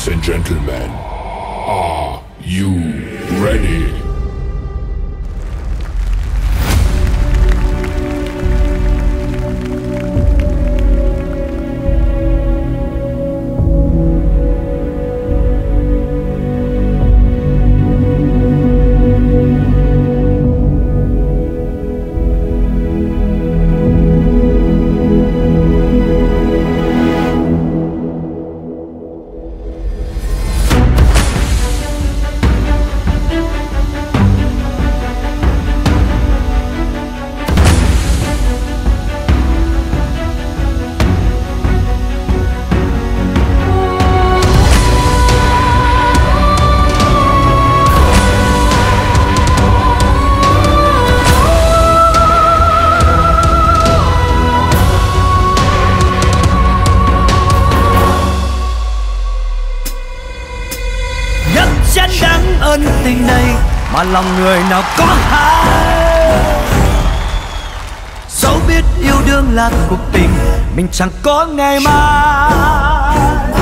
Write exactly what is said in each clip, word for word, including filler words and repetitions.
Ladies and gentlemen, are you ready? Tình này mà lòng người nào có hay, dẫu biết yêu đương là cuộc tình mình chẳng có ngày mai.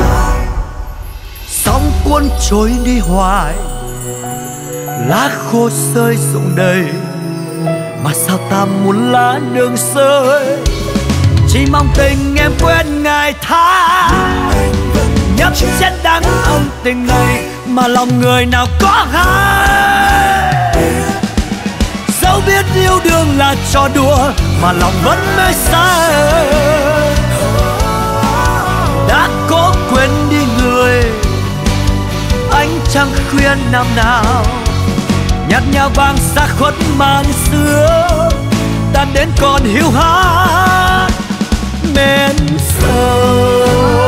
Sóng cuốn trôi đi hoài, lá khô rơi rụng đầy, mà sao ta muốn lá đường rơi. Chỉ mong tình em quên ngày tháng, nhấp chén đắng ân tình này mà lòng người nào có hay. Dẫu biết yêu đương là trò đùa mà lòng vẫn mê say, đã cố quên đi người anh chẳng khuyên năm nào. Nhạt nhòa vàng xa khuất màn xưa, ta đến còn hiu hắt mến sâu.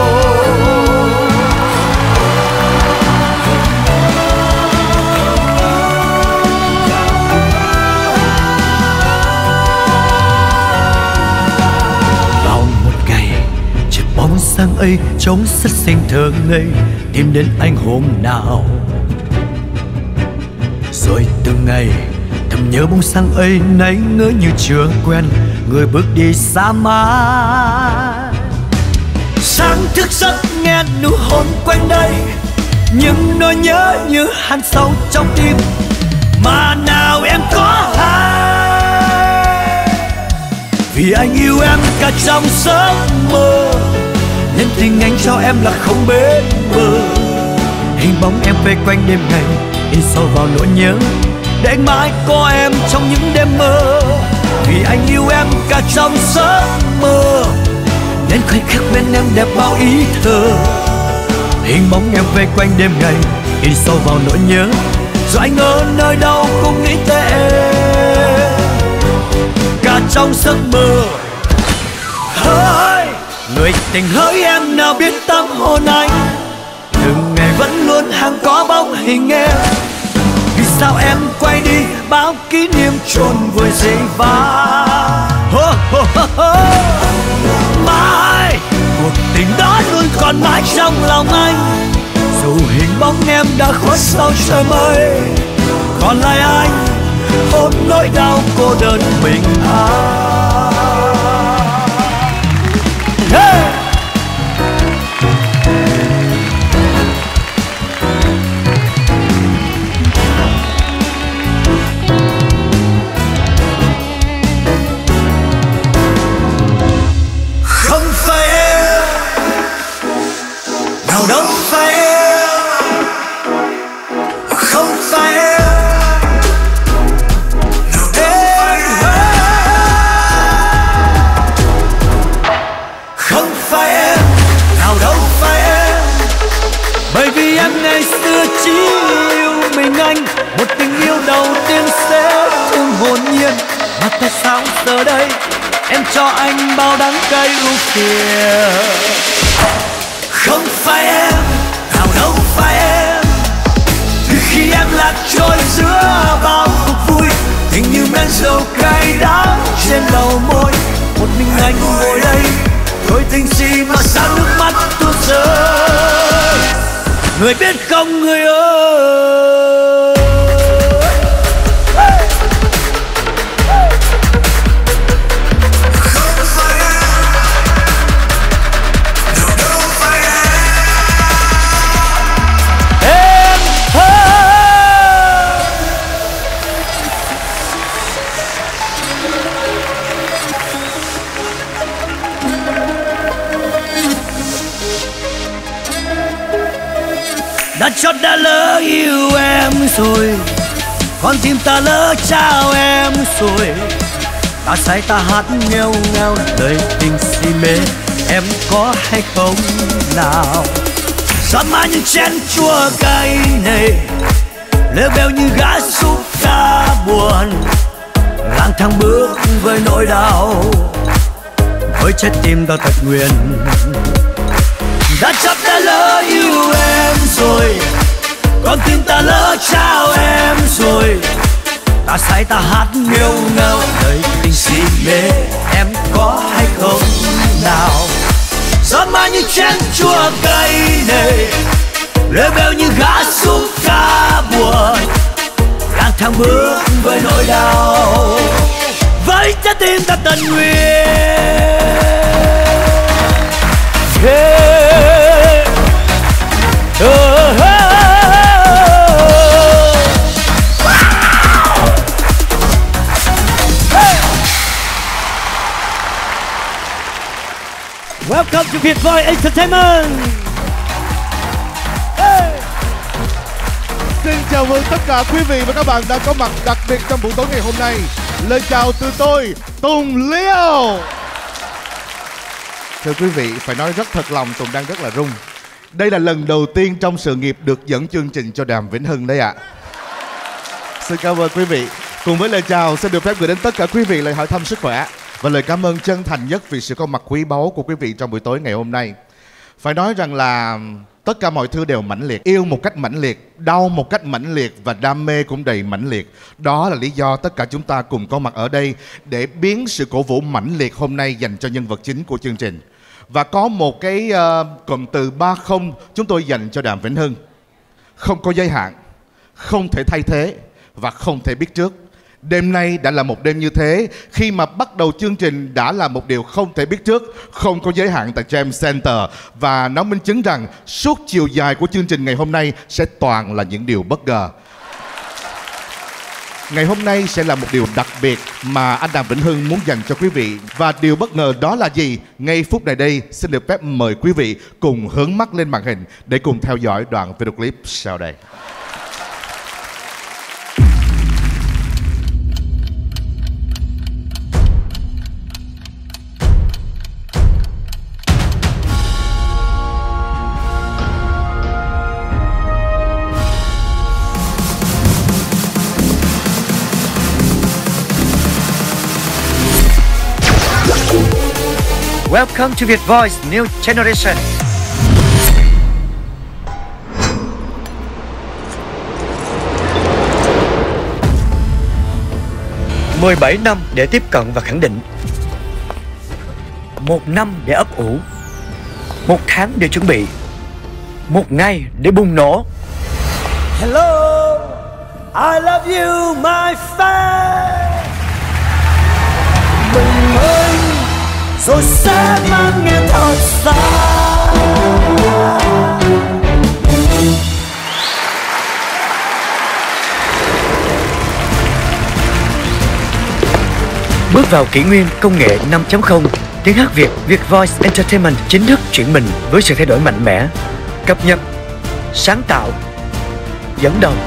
Bóng sáng ấy trông rất xinh thơ ngây, tìm đến anh hôm nào. Rồi từng ngày thầm nhớ bóng sáng ấy, nay ngỡ như chưa quen người bước đi xa mãi. Sáng thức giấc nghe nụ hôn quanh đây, nhưng nỗi nhớ như hằn sâu trong tim mà nào em có hay. Vì anh yêu em cả trong giấc mơ, nên tình anh cho em là không bến bờ. Hình bóng em vây quanh đêm ngày, in sâu vào nỗi nhớ, để anh mãi có em trong những đêm mơ. Vì anh yêu em cả trong giấc mơ, nên khoảnh khắc bên em đẹp bao ý thơ. Hình bóng em vây quanh đêm ngày, in sâu vào nỗi nhớ, rồi anh ở nơi đâu cũng nghĩ tới em cả trong giấc mơ. Hỡi người tình hỡi em nào biết tâm hồn anh, từng ngày vẫn luôn hàng có bóng hình em. Vì sao em quay đi bao kỷ niệm chôn vùi dây vã. Mãi cuộc tình đó luôn còn mãi trong lòng anh, dù hình bóng em đã khuất sau trời mây. Còn lại anh ôm nỗi đau cô đơn mình anh. Hey! Không phải em, nào đâu phải em, không phải em, nào đâu phải em, không phải em, nào đâu phải em. Bởi vì em ngày xưa chỉ yêu mình anh, một tình yêu đầu tiên sẽ thương hồn nhiên. Mà tại sao giờ đây em cho anh bao đắng cay ưu phiền. Không phải em, nào đâu phải em. Từ khi em lạc trôi giữa bao cuộc vui, tình như men dầu cay đắng trên đầu môi. Một mình anh ngồi đây, thôi tình gì mà sao nước mắt tuôn rơi. Người biết không người ơi. đã chót đã lỡ yêu em rồi, con tim ta lỡ trao em rồi. Ta say ta hát nghêu ngao lời tình si mê, em có hay không nào? Giọt mãi những chén chua cay này, lêu bêu như gã súp ca buồn, lang thang bước với nỗi đau, với trái tim ta tật nguyền. Đã chấp đã lỡ yêu em rồi, con tim ta lỡ trao em rồi. Ta say ta hát nghêu ngao lời tình si mê, em có hay không nào? Giọt mãi như chén chua cay này, lêu bêu như gã súp ca buồn, lang thang bước với nỗi đau, với trái tim ta tận nguyện. Yeah. Oh, oh. Welcome to Việt Voi Entertainment. Hey. Xin chào mừng tất cả quý vị và các bạn đã có mặt đặc biệt trong buổi tối ngày hôm nay. Lời chào từ tôi, Tùng Liêu. Thưa quý vị, phải nói rất thật lòng, Tùng đang rất là rung. Đây là lần đầu tiên trong sự nghiệp được dẫn chương trình cho Đàm Vĩnh Hưng đấy ạ. À. Xin cảm ơn quý vị. Cùng với lời chào, xin được phép gửi đến tất cả quý vị lời hỏi thăm sức khỏe và lời cảm ơn chân thành nhất vì sự có mặt quý báu của quý vị trong buổi tối ngày hôm nay. Phải nói rằng là tất cả mọi thứ đều mãnh liệt, yêu một cách mãnh liệt, đau một cách mãnh liệt và đam mê cũng đầy mãnh liệt. Đó là lý do tất cả chúng ta cùng có mặt ở đây để biến sự cổ vũ mãnh liệt hôm nay dành cho nhân vật chính của chương trình. Và có một cái uh, cụm từ ba không chúng tôi dành cho Đàm Vĩnh Hưng: không có giới hạn, không thể thay thế và không thể biết trước. Đêm nay đã là một đêm như thế, khi mà bắt đầu chương trình đã là một điều không thể biết trước, không có giới hạn tại Gem Center. Và nó minh chứng rằng suốt chiều dài của chương trình ngày hôm nay sẽ toàn là những điều bất ngờ. Ngày hôm nay sẽ là một điều đặc biệt mà anh Đàm Vĩnh Hưng muốn dành cho quý vị. Và điều bất ngờ đó là gì? Ngay phút này đây, xin được phép mời quý vị cùng hướng mắt lên màn hình để cùng theo dõi đoạn video clip sau đây. Welcome to Việt Voice New Generation. mười bảy năm để tiếp cận và khẳng định. Một năm để ấp ủ. Một tháng để chuẩn bị. Một ngày để bùng nổ. Hello, I love you my fan. Mình ơi, rồi sẽ mang nghe thật xa. Bước vào kỷ nguyên công nghệ năm chấm không, tiếng hát Việt, Việt Voice Entertainment chính thức chuyển mình với sự thay đổi mạnh mẽ, cập nhật, sáng tạo, dẫn đầu.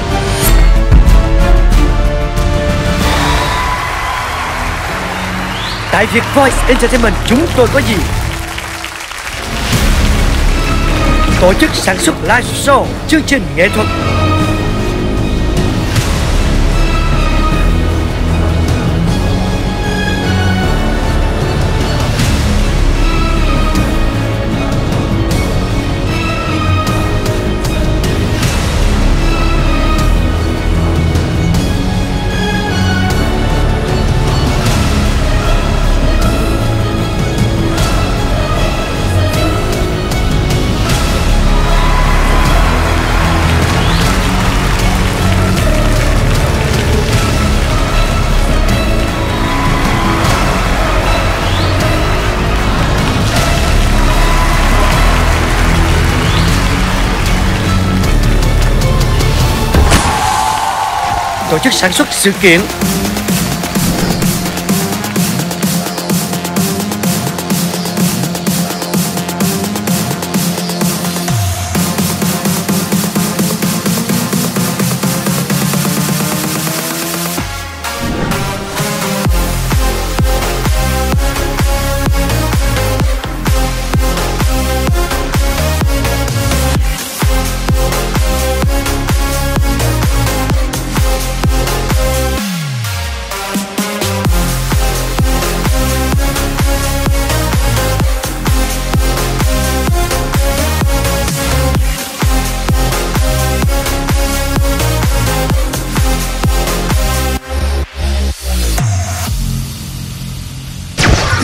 Tại Việt Voice Entertainment chúng tôi có gì? Tổ chức sản xuất live show, chương trình nghệ thuật, tổ chức sản xuất sự kiện,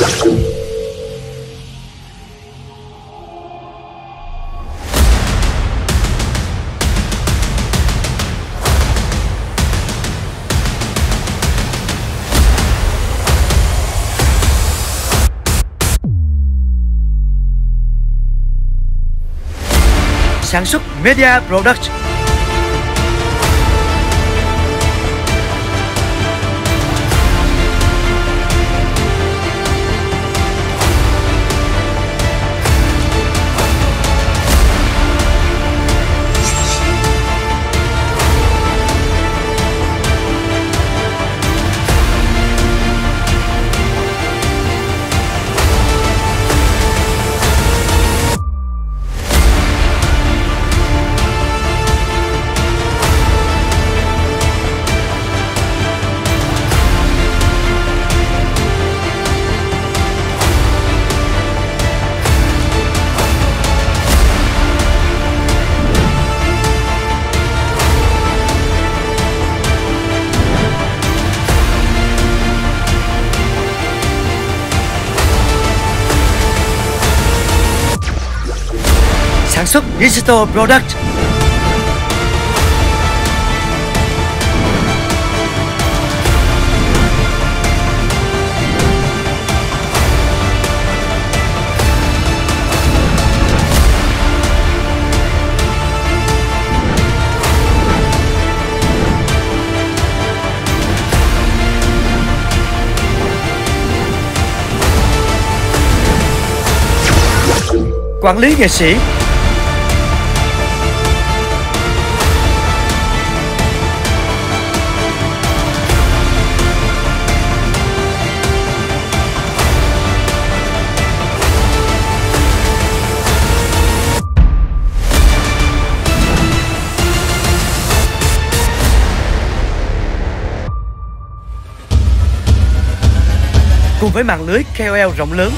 Sản xuất Media Production. Sản xuất Digital Product. Quản lý nghệ sĩ. Cùng với mạng lưới K O L rộng lớn.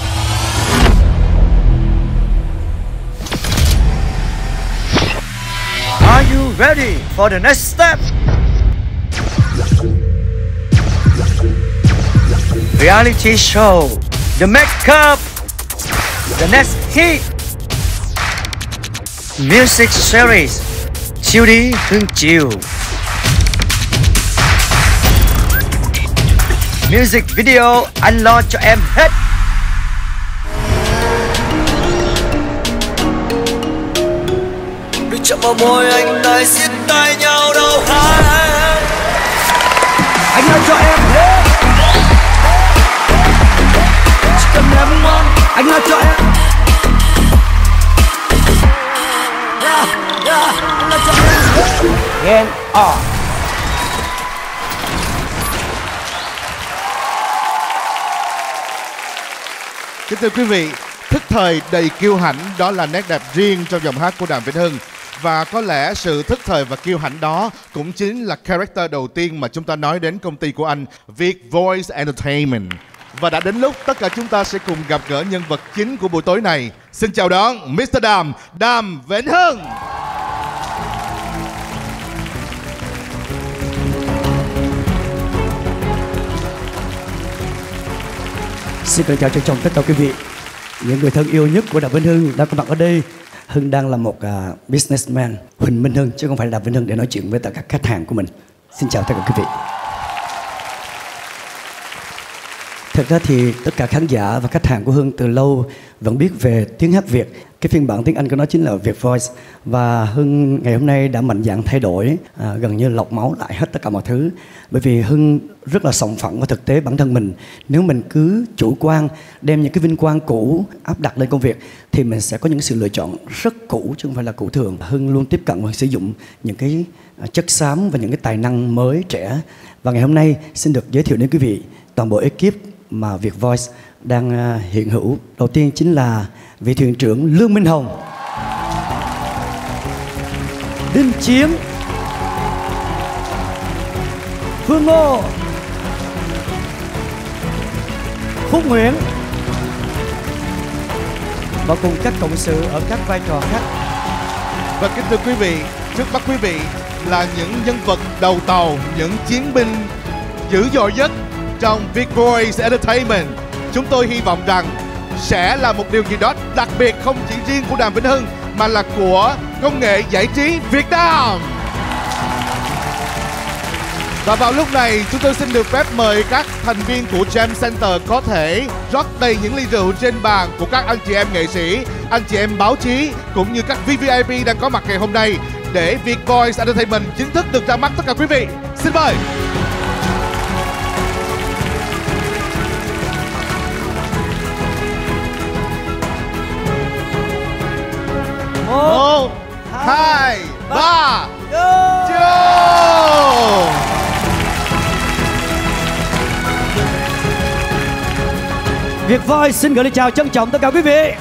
Are you ready for the next step? Reality show, the makeup, the next hit. Music series, chiều đi hương chiều. Music video, anh lo cho em hết. Đừng chạm vào môi anh lại xiết tay nhau đâu hả? Anh lo cho em hết. Chỉ cần em ngoan, anh lo cho em. Yeah, yeah, anh lo cho em hết. Game on. Kính thưa quý vị, thức thời đầy kiêu hãnh đó là nét đẹp riêng trong giọng hát của Đàm Vĩnh Hưng. Và có lẽ sự thức thời và kiêu hãnh đó cũng chính là character đầu tiên mà chúng ta nói đến công ty của anh, Việt Voice Entertainment. Và đã đến lúc tất cả chúng ta sẽ cùng gặp gỡ nhân vật chính của buổi tối này. Xin chào đón mít tơ Đàm, Đàm Vĩnh Hưng. Xin kính chào trân trọng tất cả quý vị, những người thân yêu nhất của Đàm Vĩnh Hưng đang có mặt ở đây. Hưng đang là một uh, businessman, Huỳnh Minh Hưng chứ không phải là Đàm Vĩnh Hưng, để nói chuyện với tất cả khách hàng của mình. Xin chào tất cả quý vị. Thật ra thì tất cả khán giả và khách hàng của Hưng từ lâu vẫn biết về tiếng hát Việt. Cái phiên bản tiếng Anh của nó chính là Việt Voice. Và Hưng ngày hôm nay đã mạnh dạn thay đổi, à, gần như lọc máu lại hết tất cả mọi thứ. Bởi vì Hưng rất là sòng phẳng và thực tế bản thân mình. Nếu mình cứ chủ quan đem những cái vinh quang cũ áp đặt lên công việc thì mình sẽ có những sự lựa chọn rất cũ chứ không phải là cũ thường. Hưng luôn tiếp cận và sử dụng những cái chất xám và những cái tài năng mới trẻ. Và ngày hôm nay xin được giới thiệu đến quý vị toàn bộ ekip mà Việt Voice đang uh, hiện hữu. Đầu tiên chính là vị thuyền trưởng Lương Minh Hồng, Đinh Chiếm, Phương Ngô, Phúc Nguyễn và cùng các cộng sự ở các vai trò khác. Và kính thưa quý vị, trước mắt quý vị là những nhân vật đầu tàu, những chiến binh dữ dội nhất trong Việt Voice Entertainment. chúng tôi hy vọng rằng sẽ là một điều gì đó đặc biệt, không chỉ riêng của Đàm Vĩnh Hưng mà là của công nghệ giải trí Việt Nam. Và vào lúc này, chúng tôi xin được phép mời các thành viên của Jam Center có thể rót đầy những ly rượu trên bàn của các anh chị em nghệ sĩ, anh chị em báo chí cũng như các vê vê i pê đang có mặt ngày hôm nay để Việt Voice Entertainment chính thức được ra mắt tất cả quý vị. Xin mời. Một, hai, ba, vô! Việt Voice xin gửi lời chào trân trọng tất cả quý vị.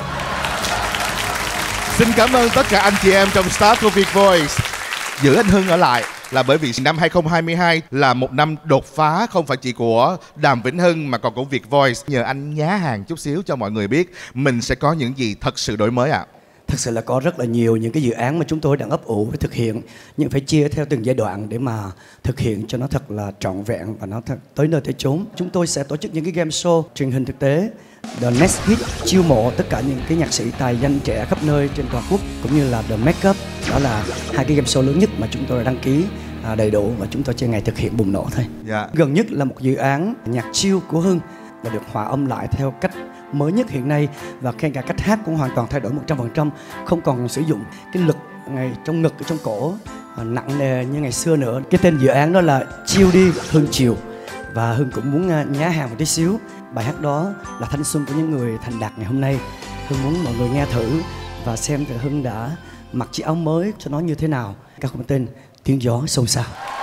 Xin cảm ơn tất cả anh chị em trong staff của Việt Voice. Giữ anh Hưng ở lại là bởi vì năm hai không hai hai là một năm đột phá, không phải chỉ của Đàm Vĩnh Hưng mà còn của Việt Voice. Nhờ anh nhá hàng chút xíu cho mọi người biết mình sẽ có những gì thật sự đổi mới ạ. À? Thật sự là có rất là nhiều những cái dự án mà chúng tôi đang ấp ủ để thực hiện, nhưng phải chia theo từng giai đoạn để mà thực hiện cho nó thật là trọn vẹn và nó thật tới nơi tới chốn. Chúng tôi sẽ tổ chức những cái game show truyền hình thực tế, The Next Hit, chiêu mộ tất cả những cái nhạc sĩ tài danh trẻ khắp nơi trên toàn quốc, cũng như là The Make Up. Đó là hai cái game show lớn nhất mà chúng tôi đã đăng ký à, đầy đủ và chúng tôi chưa ngày thực hiện bùng nổ thôi. Yeah. Gần nhất là một dự án nhạc chill của Hưng và được hòa âm lại theo cách mới nhất hiện nay, và ngay cả cách hát cũng hoàn toàn thay đổi một trăm phần trăm, không còn sử dụng cái lực ngay trong ngực, trong cổ nặng nề như ngày xưa nữa. Cái tên dự án đó là Chill Đi Hưng Chiều, và Hưng cũng muốn nhá hàng một tí xíu. Bài hát đó là thanh xuân của những người thành đạt ngày hôm nay. Hưng muốn mọi người nghe thử và xem thì Hưng đã mặc chiếc áo mới cho nó như thế nào. Các con tên Tiếng Gió Xôn Xao.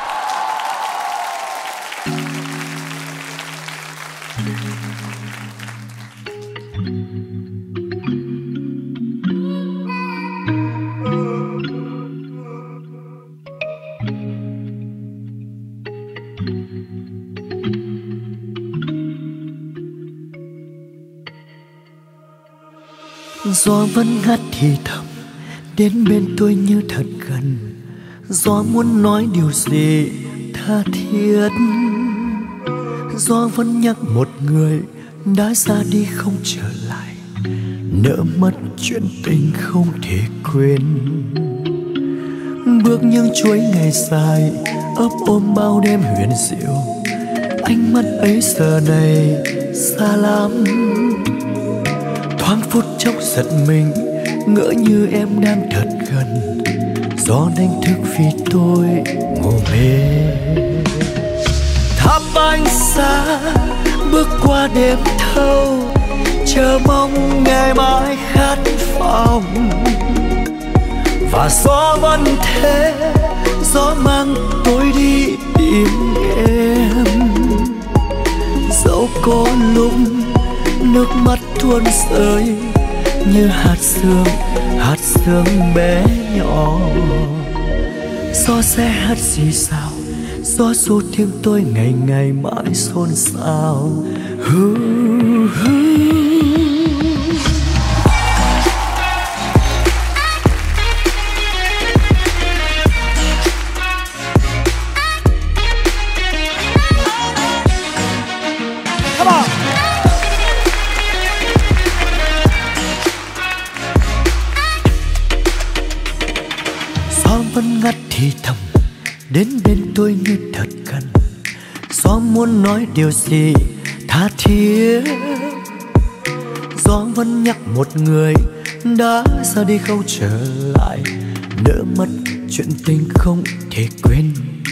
Gió vẫn ngắt thì thầm đến bên tôi như thật gần. Gió muốn nói điều gì tha thiết. Gió vẫn nhắc một người đã ra đi không trở lại, nỡ mất chuyện tình không thể quên. Bước những chuỗi ngày dài ấp ôm bao đêm huyền diệu, ánh mắt ấy giờ này xa lắm. Thoáng phút chốc giật mình, ngỡ như em đang thật gần. Gió đánh thức vì tôi ngủ mê. Tháp ánh sáng bước qua đêm thâu, chờ mong ngày mai khát vọng. Và gió vẫn thế, gió mang tôi đi tìm em. Dẫu có lúc nước mắt tuôn rơi như hạt sương, hạt sương bé nhỏ. Gió sẽ hát xì xào, gió ru tiếng tôi ngày ngày mãi xôn xao. Hu, hu. Vẫn ngắt thì thầm đến bên tôi như thật gần. Gió muốn nói điều gì tha thiết. Gió vẫn nhắc một người đã ra đi không trở lại, nỡ mất chuyện tình không thể quên.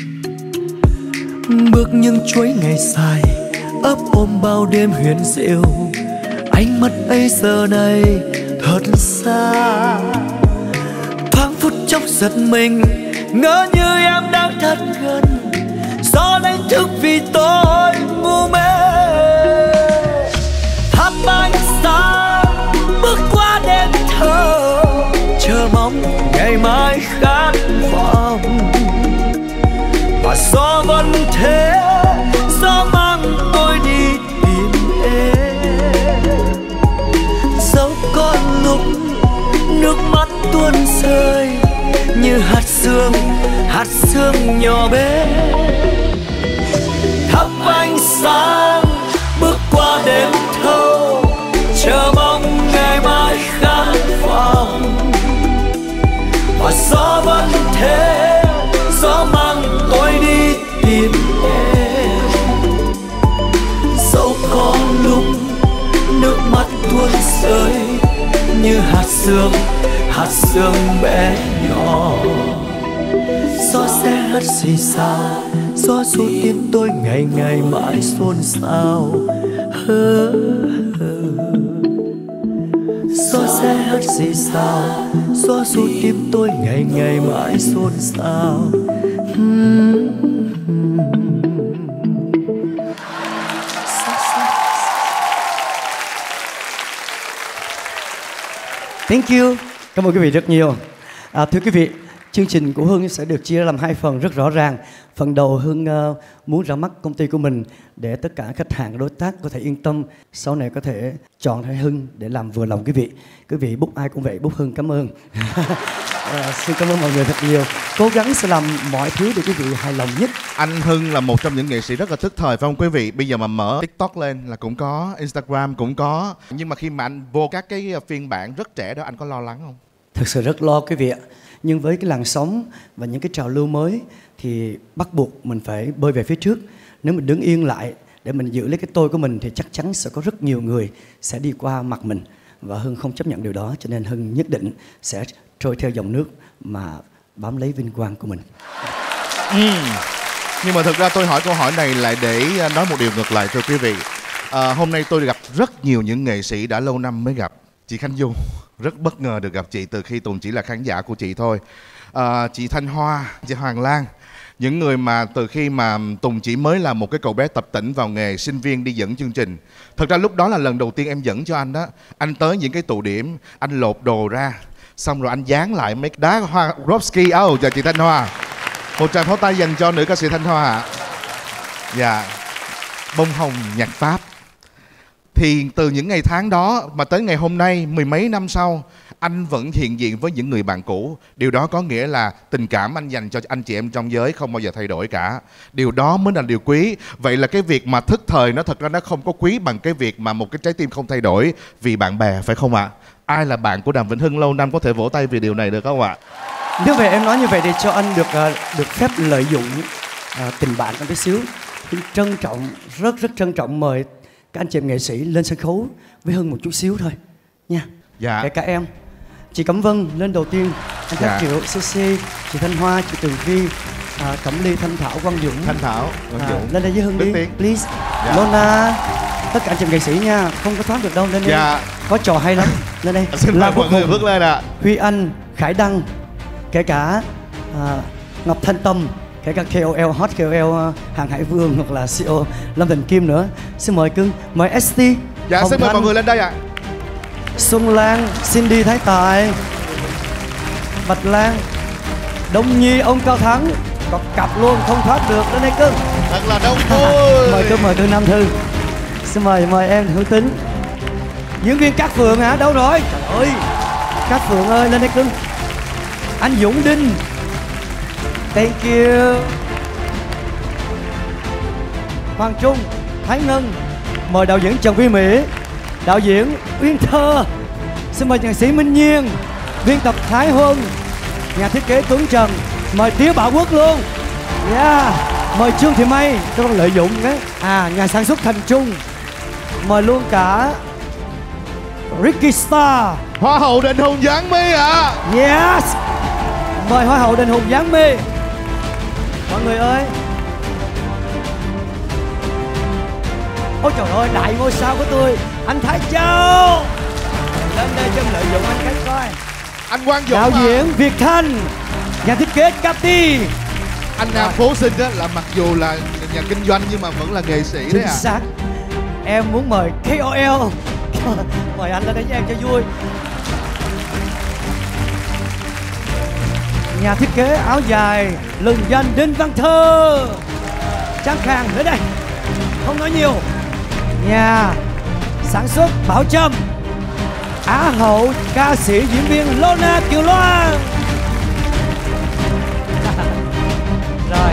Bước những chuỗi ngày dài ấp ôm bao đêm huyền diệu, ánh mắt ấy giờ này thật xa. Thoáng phút chốc giật mình, ngỡ như em đang thật gần. Gió đánh thức vì tôi ngu mê. Thắp ánh sáng bước qua đêm thơ, chờ mong ngày mai khát vọng. Và gió vẫn thế, gió mang tôi đi tìm em. Dẫu có lúc nước mắt tuôn rơi như hạt sương, hạt sương nhỏ bé. Thắp ánh sáng sương, hạt sương bé nhỏ. Gió sẽ hắt xì xào, gió ru tim tôi ngày ngày mãi xôn xao. Hơ, hơ. Gió sẽ hắt xì xào, gió ru tim tôi ngày ngày mãi xôn xao. Thank you. Cảm ơn quý vị rất nhiều. À, thưa quý vị, chương trình của Hưng sẽ được chia làm hai phần rất rõ ràng. Phần đầu Hưng uh, muốn ra mắt công ty của mình để tất cả khách hàng, đối tác có thể yên tâm sau này có thể chọn thấy Hưng để làm vừa lòng quý vị. Quý vị book ai cũng vậy, book Hưng cảm ơn. À, xin cảm ơn mọi người thật nhiều. Cố gắng sẽ làm mọi thứ để quý vị hài lòng nhất. Anh Hưng là một trong những nghệ sĩ rất là thức thời phải không quý vị? Bây giờ mà mở TikTok lên là cũng có, Instagram cũng có. Nhưng mà khi mà anh vô các cái phiên bản rất trẻ đó, anh có lo lắng không? Thực sự rất lo quý vị ạ. Nhưng với cái làn sóng và những cái trào lưu mới thì bắt buộc mình phải bơi về phía trước. Nếu mình đứng yên lại để mình giữ lấy cái tôi của mình thì chắc chắn sẽ có rất nhiều người sẽ đi qua mặt mình. Và Hưng không chấp nhận điều đó, cho nên Hưng nhất định sẽ trôi theo dòng nước mà bám lấy vinh quang của mình. Ừ. Nhưng mà thực ra tôi hỏi câu hỏi này lại để nói một điều ngược lại thưa quý vị. À, hôm nay tôi gặp rất nhiều những nghệ sĩ đã lâu năm mới gặp. Chị Khánh Du rất bất ngờ được gặp chị từ khi Tùng chỉ là khán giả của chị thôi. À, chị Thanh Hoa, chị Hoàng Lan, những người mà từ khi mà Tùng chỉ mới là một cái cậu bé tập tễnh vào nghề sinh viên đi dẫn chương trình. Thật ra lúc đó là lần đầu tiên em dẫn cho anh đó. Anh tới những cái tụ điểm, anh lột đồ ra, xong rồi anh dán lại mấy đá hoa Rovski. Oh, chào chị Thanh Hoa. Một tràng pháo tay dành cho nữ ca sĩ Thanh Hoa ạ. Dạ. Bông hồng nhạc Pháp. Thì từ những ngày tháng đó mà tới ngày hôm nay, mười mấy năm sau, anh vẫn hiện diện với những người bạn cũ. Điều đó có nghĩa là tình cảm anh dành cho anh chị em trong giới không bao giờ thay đổi cả. Điều đó mới là điều quý. Vậy là cái việc mà thức thời nó thật ra nó không có quý bằng cái việc mà một cái trái tim không thay đổi vì bạn bè, phải không ạ? Ai là bạn của Đàm Vĩnh Hưng lâu năm có thể vỗ tay vì điều này được không ạ? Nếu vậy em nói như vậy để cho anh được uh, được phép lợi dụng uh, tình bạn anh tí xíu. Anh trân trọng, rất rất trân trọng mời các anh chị em nghệ sĩ lên sân khấu với Hưng một chút xíu thôi nha. Dạ. Kể cả em. Chị Cẩm Vân lên đầu tiên, anh Thác Dạ. Triệu, xê xê, chị Thanh Hoa, chị Tường Vi, à, Cẩm Ly, Thanh Thảo, Quang Dũng. Thanh Thảo, Quang à, Dũng. lên đây với Hưng đi, Tiếng. please. Dạ. Lona, tất cả anh chị em nghệ sĩ nha, không có thoát được đâu, lên đây. Dạ. Có trò hay lắm, lên đây. Xin mời mọi người bước lên ạ. Huy Anh, Khải Đăng, kể cả à, Ngọc Thanh Tâm, kể cả ca o lờ, hot ca o lờ uh, Hàng Hải Vương hoặc là xê e ô Lâm Thành Kim nữa. Xin mời cưng, mời ét tê. Dạ, Hồng xin mời Thanh, mọi người lên đây ạ. Xuân Lan, Cindy Thái Tài, Bạch Lan, Đông Nhi, ông Cao Thắng, có cặp luôn không thoát được, lên đây cưng. Thật là đông vui. Mời cưng, mời cưng Nam Thư. Xin mời mời em Hữu Tính. Diễn viên Cát Phượng hả? Đâu rồi? Trời ơi, Cát Phượng ơi, lên đây cưng. Anh Dũng Đinh. Thank you. Hoàng Trung, Thái Ngân. Mời đạo diễn Trần Vi Mỹ, đạo diễn Uyên Thơ. Xin mời nhạc sĩ Minh Nhiên, biên tập Thái Huân, nhà thiết kế Tuấn Trần. Mời Tía Bảo Quốc luôn. Yeah. Mời Trương Thị May, tôi còn lợi dụng đấy. À, nhà sản xuất Thành Trung. Mời luôn cả Ricky Star, Hoa hậu Đền Hùng Giáng My ạ. yes. Mời Hoa hậu Đền Hùng Giáng My. Mọi người ơi. Ôi trời ơi, đại ngôi sao của tôi, anh Thái Châu. Lên đây cho lợi dụng anh cái coi. Anh Quang Dũng Đạo à. diễn Việt Thanh, nhà thiết kế Cathy. Anh Nam Phố Sinh đó là mặc dù là nhà kinh doanh nhưng mà vẫn là nghệ sĩ đấy Chính ạ. xác. Em muốn mời ca o lờ. Mời anh lên đây với em cho vui. Nhà thiết kế áo dài lừng danh Đinh Văn Thơ. Trang Khang đến đây, không nói nhiều. Nhà sản xuất Bảo Trâm, Á hậu ca sĩ diễn viên Lona Kiều Loan. Rồi.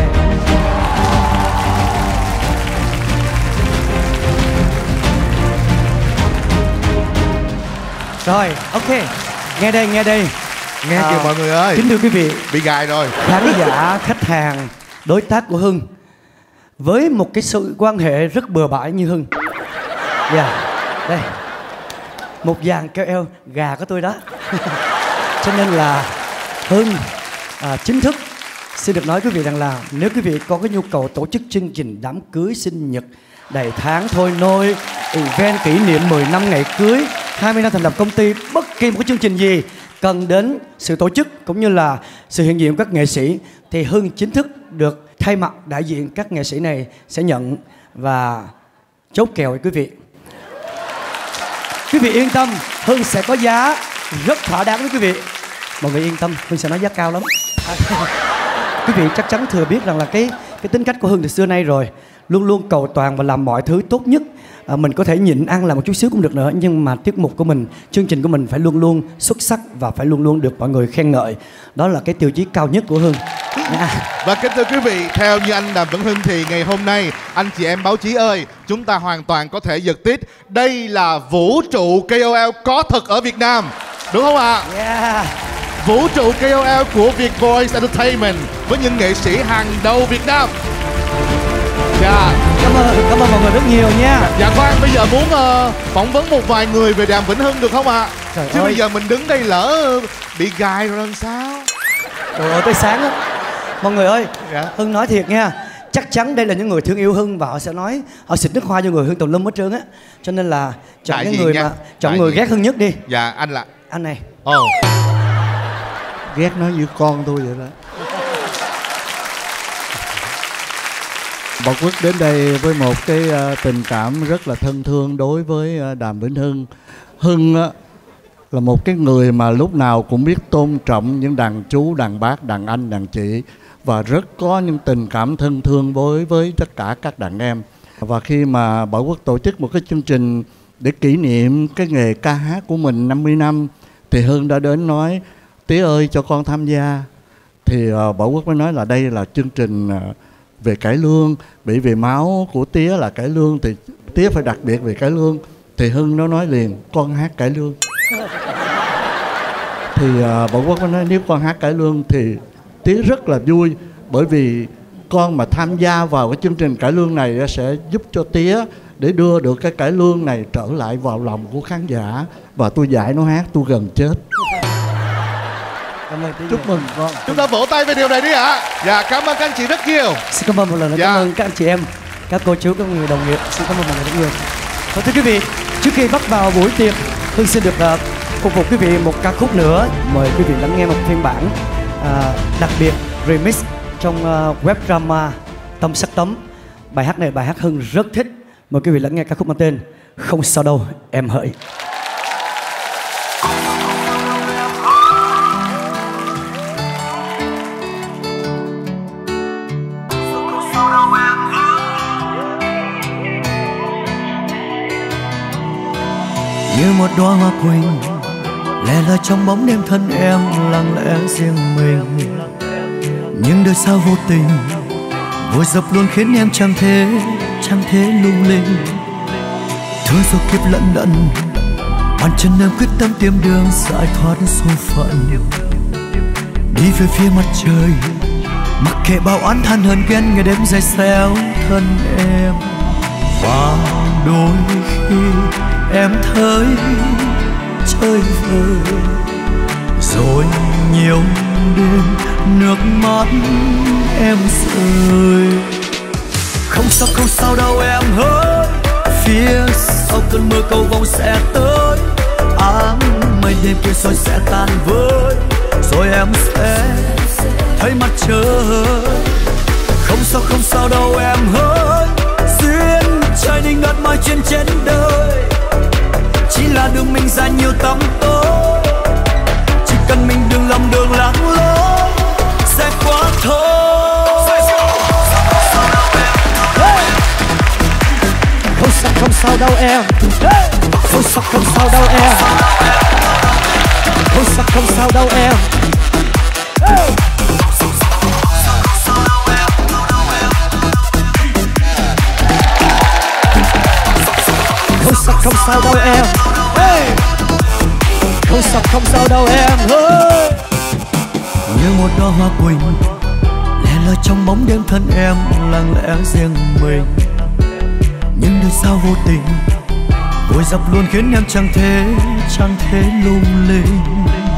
Rồi, ok. Nghe đây, nghe đây. Nghe À, kìa mọi người ơi. Kính thưa quý vị, Bị gài rồi. khán giả, khách hàng, đối tác của Hưng, với một cái sự quan hệ rất bừa bãi như Hưng. Dạ, yeah. Đây, một dàn keo eo gà của tôi đó. Cho nên là Hưng à, chính thức xin được nói quý vị rằng là nếu quý vị có cái nhu cầu tổ chức chương trình đám cưới, sinh nhật, đầy tháng thôi nôi, event kỷ niệm mười năm ngày cưới, hai mươi năm thành lập công ty, bất kỳ một cái chương trình gì cần đến sự tổ chức cũng như là sự hiện diện của các nghệ sĩ, thì Hưng chính thức được thay mặt đại diện các nghệ sĩ này sẽ nhận và chốt kèo quý vị. Quý vị yên tâm, Hưng sẽ có giá rất thỏa đáng với quý vị. Mọi người yên tâm, Hưng sẽ nói giá cao lắm. Quý vị chắc chắn thừa biết rằng là cái cái tính cách của Hưng từ xưa nay rồi, luôn luôn cầu toàn và làm mọi thứ tốt nhất. À, mình có thể nhịn ăn là một chút xíu cũng được nữa, nhưng mà tiết mục của mình, chương trình của mình phải luôn luôn xuất sắc và phải luôn luôn được mọi người khen ngợi. Đó là cái tiêu chí cao nhất của Hưng. À. Và kính thưa quý vị, theo như anh Đàm Vĩnh Hưng thì ngày hôm nay anh chị em báo chí ơi, chúng ta hoàn toàn có thể giật tít. Đây là vũ trụ K O L có thật ở Việt Nam, đúng không ạ? Yeah. Vũ trụ K O L của Vietvoice Entertainment với những nghệ sĩ hàng đầu Việt Nam. Dạ. Cảm ơn, cảm ơn mọi người rất nhiều nha. Dạ khoan, bây giờ muốn uh, phỏng vấn một vài người về Đàm Vĩnh Hưng được không ạ? Trời Chứ ơi. bây giờ mình đứng đây lỡ bị gài rồi làm sao? Trời ơi, tới sáng á. Mọi người ơi, Dạ. Hưng nói thiệt nha, chắc chắn đây là những người thương yêu Hưng và họ sẽ nói, họ xịt nước hoa cho người Hưng tùm lum hết trơn á. Cho nên là chọn Đại cái diện người nha. mà chọn Đại người diện. ghét Hưng nhất đi. Dạ, anh là... Anh này. Ồ. Oh. Ghét nó như con tôi vậy đó. Bảo Quốc đến đây với một cái uh, tình cảm rất là thân thương đối với uh, Đàm Vĩnh Hưng. Hưng uh, là một cái người mà lúc nào cũng biết tôn trọng những đàn chú, đàn bác, đàn anh, đàn chị, và rất có những tình cảm thân thương với với tất cả các đàn em. Và khi mà Bảo Quốc tổ chức một cái chương trình để kỷ niệm cái nghề ca hát của mình năm mươi năm, thì Hưng đã đến nói: Tía ơi, cho con tham gia. Thì uh, Bảo Quốc mới nói là đây là chương trình uh, về cải lương, bởi vì máu của Tía là cải lương thì Tía phải đặc biệt về cải lương. Thì Hưng nó nói liền: con hát cải lương. Thì uh, Bảo Quốc mới nói nếu con hát cải lương thì Tía rất là vui, bởi vì con mà tham gia vào cái chương trình cải lương này sẽ giúp cho Tía để đưa được cái cải lương này trở lại vào lòng của khán giả. Và tôi dạy nó hát tôi gần chết. Cảm ơn tí Chúc nhiều. mừng con. Chúng ta vỗ tay về điều này đi ạ. Dạ, cảm ơn các anh chị rất nhiều. Xin cảm ơn một lần nữa, Dạ. cảm ơn các anh chị em, các cô chú, các người đồng nghiệp. Xin cảm ơn mọi người rất nhiều. Và thưa quý vị, trước khi bắt vào buổi tiệc, Hưng xin được uh, phục vụ quý vị một ca khúc nữa. Mời quý vị lắng nghe một phiên bản uh, đặc biệt remix trong uh, web drama Tâm Sắc Tấm. Bài hát này bài hát Hưng rất thích. Mời quý vị lắng nghe ca khúc mang tên Không Sao Đâu Em Hỡi. Như một đóa hoa quỳnh lẻ loi trong bóng đêm, thân em lặng lẽ riêng mình. Nhưng đời sao vô tình vội dập luôn khiến em chẳng thể chẳng thể lung linh. Thương rồi kiếp lẫn lẫn, bàn chân em quyết tâm tìm đường giải thoát số phận. Đi về phía mặt trời, mặc kệ bao oán than hờn ghen ngày đêm dày xéo thân em. Và đôi khi em thấy chơi vơi, rồi nhiều đêm nước mắt em rơi. Không sao không sao đâu em hỡi, phía sau cơn mưa cầu vồng sẽ tới. Áng mây đêm kia rồi sẽ tan vơi, rồi em sẽ thấy mặt trời. Không sao không sao đâu em hỡi, duyên trời định đoạt mọi chuyện trên đời. Chỉ là đường mình dài nhiều tăm tối, chỉ cần mình đừng lầm đường lạc lối sẽ qua thôi. Không sao không sao đâu em, không sao không sao đâu em, không sao không sao đâu em. Không sao không sao đâu em, không sao không sao đâu em. Như một đóa hoa quỳnh lẻ loi trong bóng đêm, thân em lặng lẽ riêng mình. Nhưng đời sao vô tình vội dập luôn khiến em chẳng thể chẳng thể lung linh.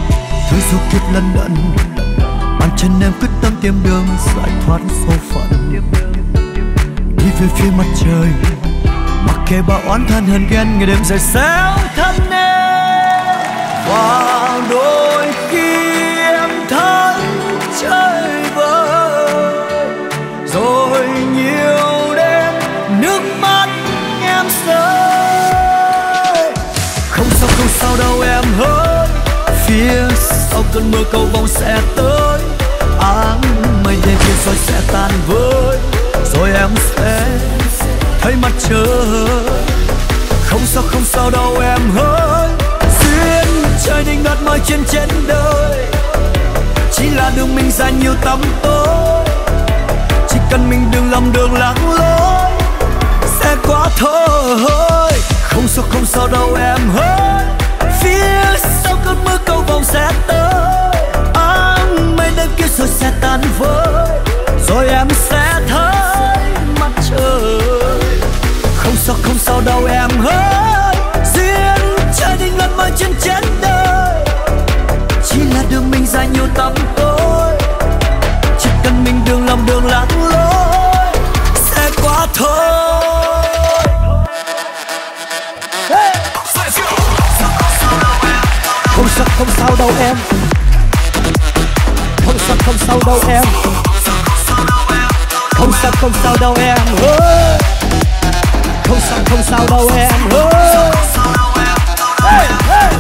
Với số kiếp lân đận, bàn chân em quyết tâm tìm đường giải thoát số phận. Đi về phía mặt trời, mặc kệ bao oán than hờn ghen, ngày đêm dài xéo thân em. Và đôi khi em thẫn chơi vơi, rồi nhiều đêm nước mắt em rơi. Không sao không sao đâu em hỡi, phía sau cơn mưa cầu vồng sẽ tới. Áng mây đen kia rồi sẽ tan vơi, rồi em sẽ thấy mặt trời. Không sao không sao đâu em hỡi, duyên trời định đoạt mọi chuyện trên đời. Chỉ là đường mình dài nhiều tăm tối, chỉ cần mình đừng lầm đường lạc lối sẽ qua thôi. Không sao không sao đâu em hỡi, phía sau cơn mưa cầu vồng sẽ tới. Áng mây đen kia rồi sẽ tan vơi, rồi em sẽ thấy mặt trời. Không sao không sao đâu em hỡi, duyên trời định đoạt mọi chuyện trên đời. Chỉ là đường mình dài nhiều tăm tối, chỉ cần mình đừng lầm đường lạc lối sẽ qua thôi. Hey! Không sao không sao đâu em, không sao không sao đâu em, không sao không sao đâu em ơi, không sao không sao đâu em ơi. Hey, hey.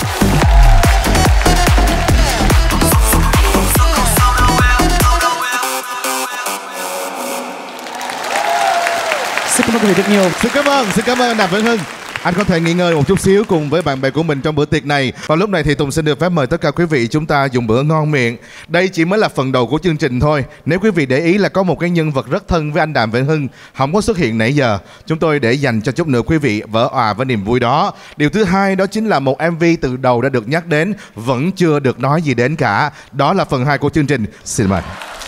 Xin cảm ơn quý vị rất nhiều. Xin cảm ơn, xin cảm ơn Đàm Vĩnh Hưng. Anh có thể nghỉ ngơi một chút xíu cùng với bạn bè của mình trong bữa tiệc này. Và lúc này thì Tùng xin được phép mời tất cả quý vị chúng ta dùng bữa ngon miệng. Đây chỉ mới là phần đầu của chương trình thôi. Nếu quý vị để ý là có một cái nhân vật rất thân với anh Đàm Vĩnh Hưng không có xuất hiện nãy giờ. Chúng tôi để dành cho chút nữa quý vị vỡ òa với niềm vui đó. Điều thứ hai đó chính là một em vê từ đầu đã được nhắc đến, vẫn chưa được nói gì đến cả. Đó là phần hai của chương trình. Xin mời.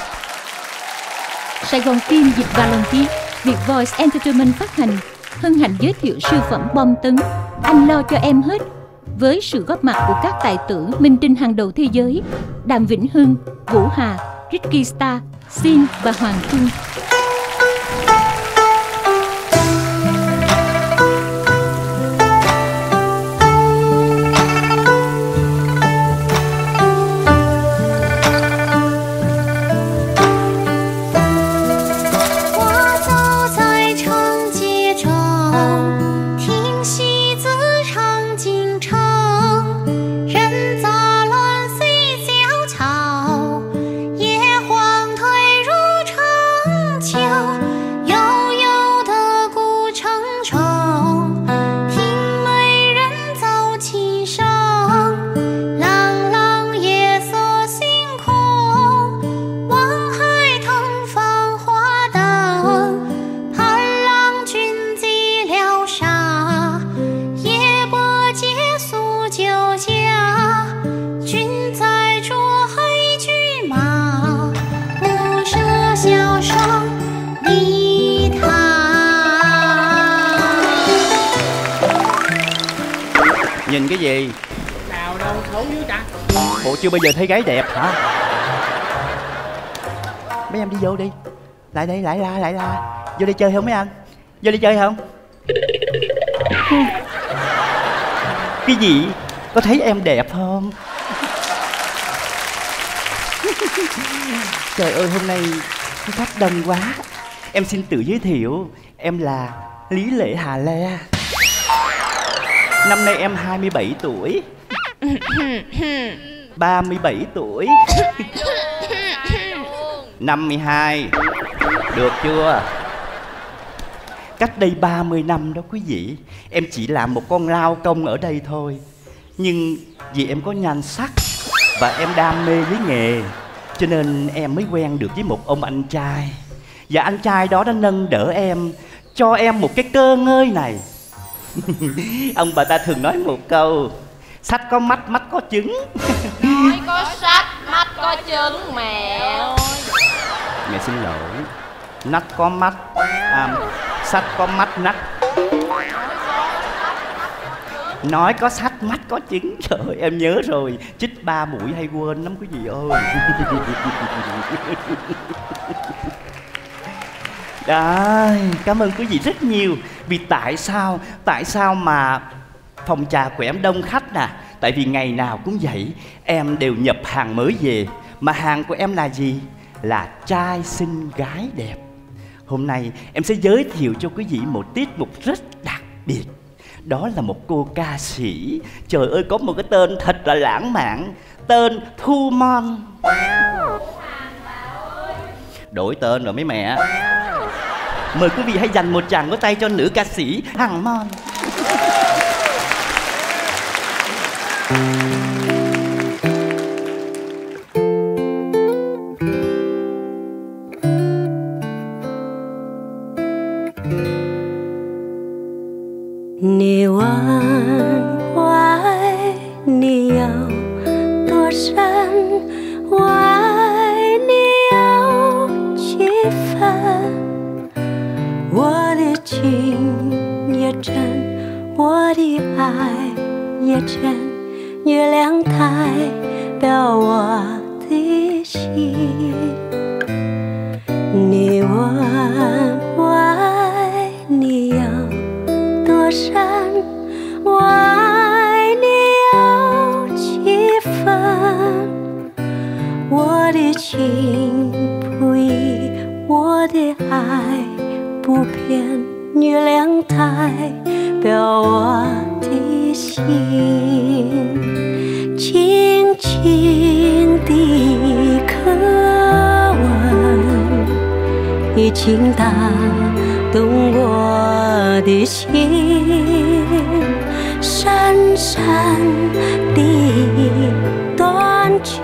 Sài Gòn phim dịp Valentine, Việt Voice Entertainment phát hành, hân hạnh giới thiệu siêu phẩm bom tấn Anh Lo Cho Em Hết, với sự góp mặt của các tài tử minh tinh hàng đầu thế giới Đàm Vĩnh Hưng, Vũ Hà, Ricky Star, Sin và Hoàng Trung. Nhìn cái gì? Nào đâu, xấu dữ ta. Bộ chưa bao giờ thấy gái đẹp hả? Mấy em đi vô đi. Lại đây, lại ra, lại ra. Vô đi chơi không mấy anh? Vô đi chơi không? Cái gì? Có thấy em đẹp không? Trời ơi, hôm nay khách đông quá. Em xin tự giới thiệu. Em là Lý Lệ Hà Le. Năm nay em hai mươi bảy tuổi. ba mươi bảy tuổi. năm mươi hai. Được chưa? Cách đây ba mươi năm đó quý vị, em chỉ làm một con lao công ở đây thôi. Nhưng vì em có nhan sắc và em đam mê với nghề, cho nên em mới quen được với một ông anh trai. Và anh trai đó đã nâng đỡ em, cho em một cái cơ ngơi này. Ông bà ta thường nói một câu: sách có mắt, mắt có trứng. Nói có sách, mắt có trứng mẹ ơi. Mẹ xin lỗi. Nách có mắt, à, sách có mắt nách. Nói có sách mắt có chứng. Trời ơi, em nhớ rồi. Chích ba mũi hay quên lắm quý vị ơi. Đấy, cảm ơn quý vị rất nhiều. Vì tại sao Tại sao mà phòng trà của em đông khách nè? Tại vì ngày nào cũng vậy, em đều nhập hàng mới về. Mà hàng của em là gì? Là trai xinh gái đẹp. Hôm nay em sẽ giới thiệu cho quý vị một tiết mục rất đặc biệt. Đó là một cô ca sĩ. Trời ơi, có một cái tên thật là lãng mạn. Tên Thu Mon. Đổi tên rồi mấy mẹ. Mời quý vị hãy dành một tràng vỗ tay cho nữ ca sĩ Hằng Mon. 你问我爱你有多深，我爱你有几分？我的情也真，我的爱也真，月亮代表我的心。你问我爱你有多深，我爱你有几分？我的情不移，我的爱不变，月亮代表我的心。轻轻的渴吻，已经打动我的心，深深的断情，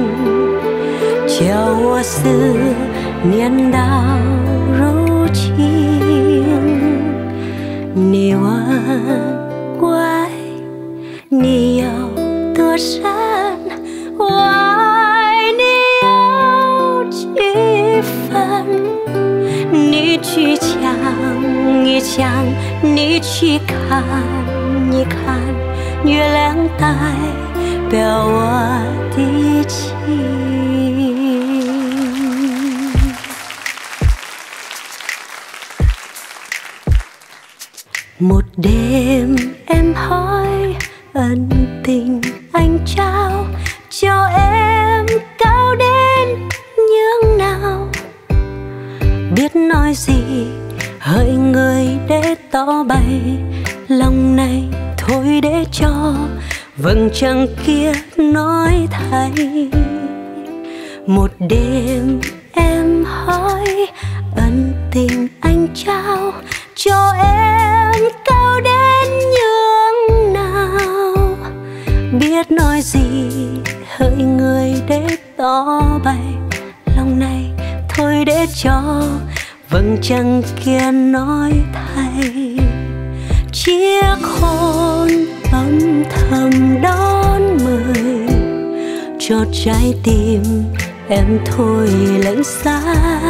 叫我思念到如今。你问我爱你有多深，我爱你有几分？你去想一想，你去看一看，月亮代表我的情。Một đêm em hỏi ân tình anh trao cho em cao đến nhường nào, biết nói gì hỡi người để tỏ bày lòng này, thôi để cho vầng trăng kia nói thay. Một đêm em hỏi ân tình anh trao cho em cao đến nhường nào, biết nói gì hỡi người để tỏ bày lòng này, thôi để cho vầng trăng kia nói thay. Chiếc hôn âm thầm đón mời cho trái tim em thôi lạnh xa.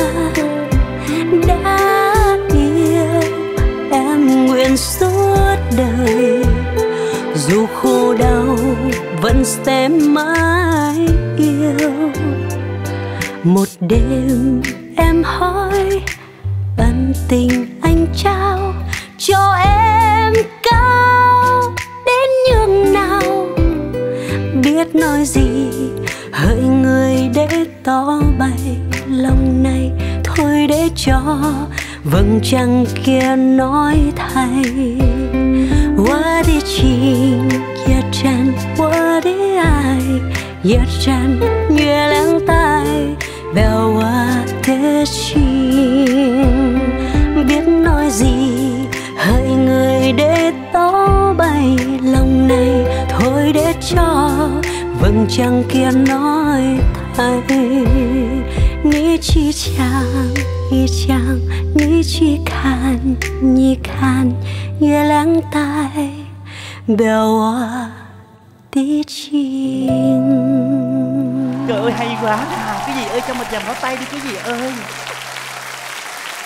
Đã yêu em nguyện suốt đời, dù khổ đau vẫn sẽ mãi yêu. Một đêm em hỏi ân tình anh trao cho em cao đến nhường nào, biết nói gì hỡi người để tỏ bày lòng này, thôi để cho vầng trăng kia nói thay. 我的情也真，我的爱也真，月亮代表我的心，biết nói gì hỡi người để tỏ bày lòng này, thôi để cho vầng trăng kia nói thay. 你去想一想，你去看一看，月亮代表我的情。 Trời ơi hay quá à. Quý vị ơi, cho một tràng pháo tay đi quý vị ơi.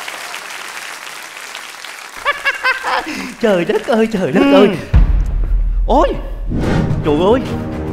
Trời đất ơi, trời đất ừ. ơi. Ôi trời ơi,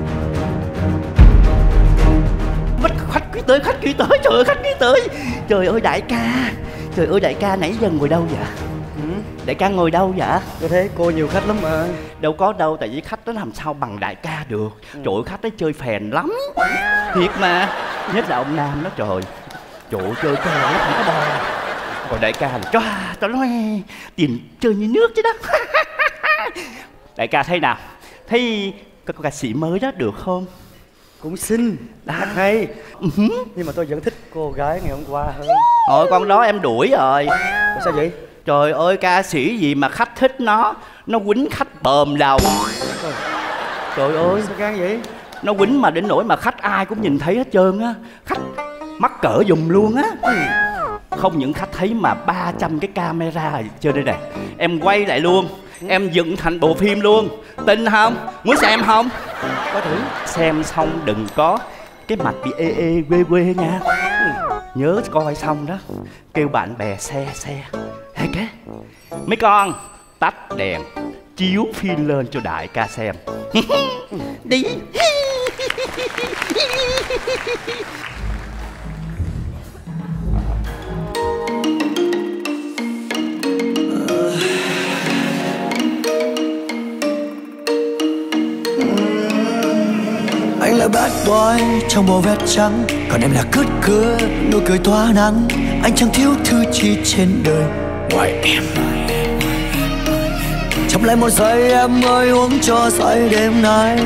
mất khách quý tới, khách quý tới, trời ơi khách quý tới. Trời ơi đại ca, trời ơi đại ca nãy giờ ngồi đâu vậy? Ừ? Đại ca ngồi đâu vậy? Tôi thấy cô nhiều khách lắm mà. Đâu có đâu, tại vì khách đó làm sao bằng đại ca được. Ừ. Trời ơi khách đó chơi phèn lắm, thiệt mà. Nhất là ông Nam đó trời. Trời ơi chơi chơi nó không có bò. Còn đại ca là cho cho nó tiền chơi như nước chứ đó. Đại ca thấy nào? Thấy có ca sĩ mới đó được không? Cũng xinh, hát hay. Uh-huh. Nhưng mà tôi vẫn thích cô gái ngày hôm qua hơn. Thôi con đó em đuổi rồi. Ủa sao vậy? Trời ơi ca sĩ gì mà khách thích nó. Nó quýnh khách bờm đầu. Trời, Trời ơi sao gan vậy? Nó quýnh mà đến nỗi mà khách ai cũng nhìn thấy hết trơn á. Khách mắc cỡ dùm luôn á. Không những khách thấy mà ba trăm cái camera chơi đây này. Em quay lại luôn, em dựng thành bộ phim luôn. Tin không? Muốn xem không? Có thử. Xem xong đừng có cái mặt bị ê ê quê quê nha. Nhớ coi xong đó kêu bạn bè xe xe. Hay cái mấy con tắt đèn chiếu phim lên cho đại ca xem. Đi. Anh là bad boy trong bộ vest trắng, còn em là cướp cửa nụ cười tỏa nắng. Anh chẳng thiếu thứ chi trên đời ngoài em. Chấp lại một giây em ơi, uống cho say đêm nay.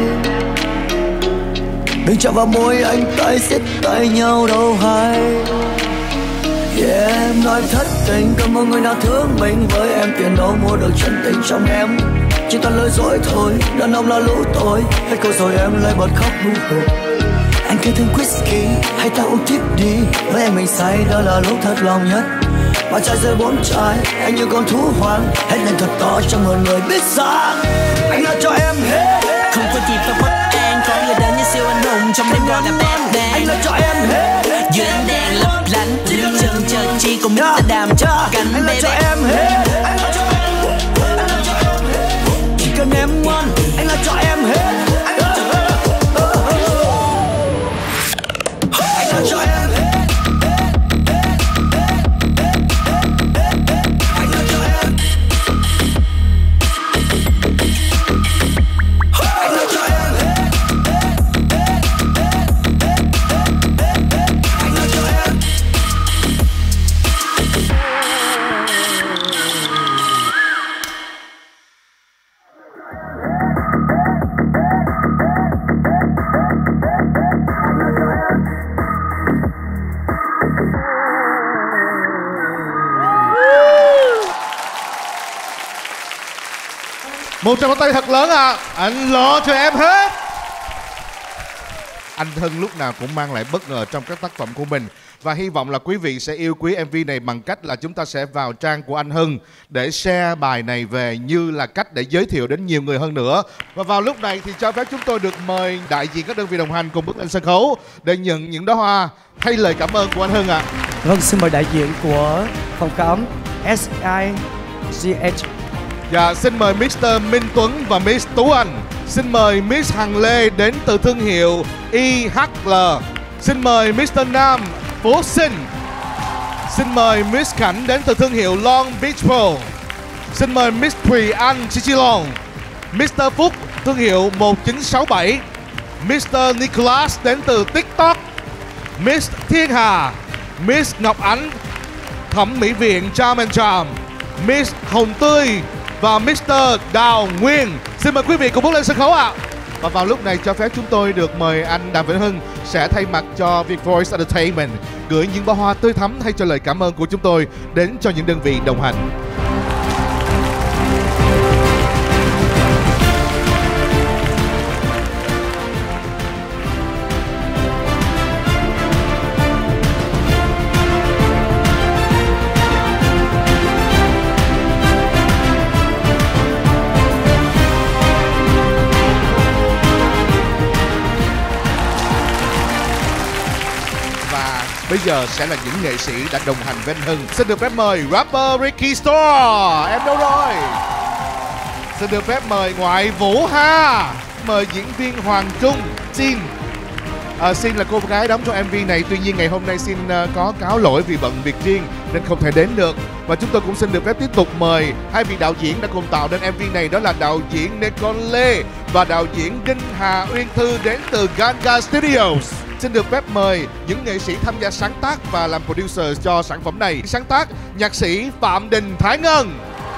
Đừng chạm vào môi anh, tay siết tay nhau đâu hay. Yeah, em nói thất tình, có một người nào thương mình. Với em tiền đâu mua được chân tình trong em. Chỉ toàn lời dối thôi, đàn ông là lũ tôi. Hết câu rồi em lại bật khóc nụ cười. Anh kêu thêm whisky, hay ta uống tiếp đi. Với em mình say, đó là lúc thật lòng nhất. Ba trái rơi bốn trái, anh như con thú hoang. Hết lên thật to cho mọi người biết rằng anh là cho em hết. Không có gì phải bất an, có người đến như siêu anh hùng trong đêm gọi là Batman. Anh là cho em hết. Giữa ánh đèn lấp lánh, đứng chân chờ chi cùng ta đàm cho cánh baby. Anh là cho em hết. Anh là cho em hết. Anh là cho em hết. Chỉ cần em ngoan, anh là cho em hết. Anh là cho em hết. Anh là cho em hết. Một tràng pháo tay thật lớn à. Anh lo cho em hết. Anh Hưng lúc nào cũng mang lại bất ngờ trong các tác phẩm của mình. Và hy vọng là quý vị sẽ yêu quý em vê này bằng cách là chúng ta sẽ vào trang của anh Hưng để share bài này về như là cách để giới thiệu đến nhiều người hơn nữa. Và vào lúc này thì cho phép chúng tôi được mời đại diện các đơn vị đồng hành cùng bước lên sân khấu để nhận những đóa hoa thay lời cảm ơn của anh Hưng ạ. À. Vâng, xin mời đại diện của phòng khám S I G H. Dạ, xin mời mít tơ Minh Tuấn và Miss Tú Anh. Xin mời Miss Hằng Lê đến từ thương hiệu I H L. Xin mời mít tơ Nam Phú Sinh. Xin mời Miss Khánh đến từ thương hiệu Long Beach Pro. Xin mời Miss Thùy Anh Chichilong. mít tơ Phúc thương hiệu một chín sáu bảy. mít tơ Nicholas đến từ TikTok. Miss Thiên Hà, Miss Ngọc Ánh Thẩm mỹ viện Charm and Charm, Miss Hồng Tươi và mít tơ Đào Nguyên. Xin mời quý vị cùng bước lên sân khấu ạ. À. Và vào lúc này cho phép chúng tôi được mời anh Đàm Vĩnh Hưng sẽ thay mặt cho Việt Voice Entertainment gửi những bó hoa tươi thắm thay cho lời cảm ơn của chúng tôi đến cho những đơn vị đồng hành. Bây giờ sẽ là những nghệ sĩ đã đồng hành với anh Hưng. Xin được phép mời rapper Ricky Store. Em đâu rồi? xin được phép mời ngoại Vũ Ha, mời diễn viên Hoàng Trung, Xin. À, Xin là cô gái đóng trong em vê này, tuy nhiên ngày hôm nay Xin uh, có cáo lỗi vì bận việc riêng nên không thể đến được. Và chúng tôi cũng xin được phép tiếp tục mời hai vị đạo diễn đã cùng tạo nên em vê này, đó là đạo diễn Nicole và đạo diễn Đinh Hà Uyên Thư đến từ Ganga Studios. Xin được phép mời những nghệ sĩ tham gia sáng tác và làm producer cho sản phẩm này. Sáng tác nhạc sĩ Phạm Đình Thái Ngân,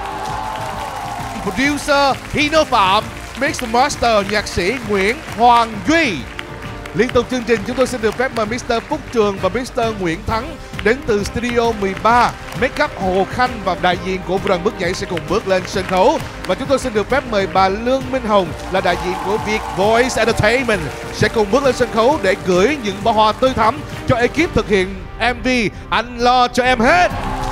producer Hino Phạm, mix master nhạc sĩ Nguyễn Hoàng Duy. Liên tục chương trình chúng tôi xin được phép mời mít tơ Phúc Trường và mít tơ Nguyễn Thắng đến từ Studio mười ba. Make up Hồ Khanh và đại diện của đoàn bước nhảy sẽ cùng bước lên sân khấu. Và chúng tôi xin được phép mời bà Lương Minh Hồng là đại diện của Việt Voice Entertainment sẽ cùng bước lên sân khấu để gửi những bó hoa tươi thắm cho ekip thực hiện em vê Anh Lo Cho Em Hết.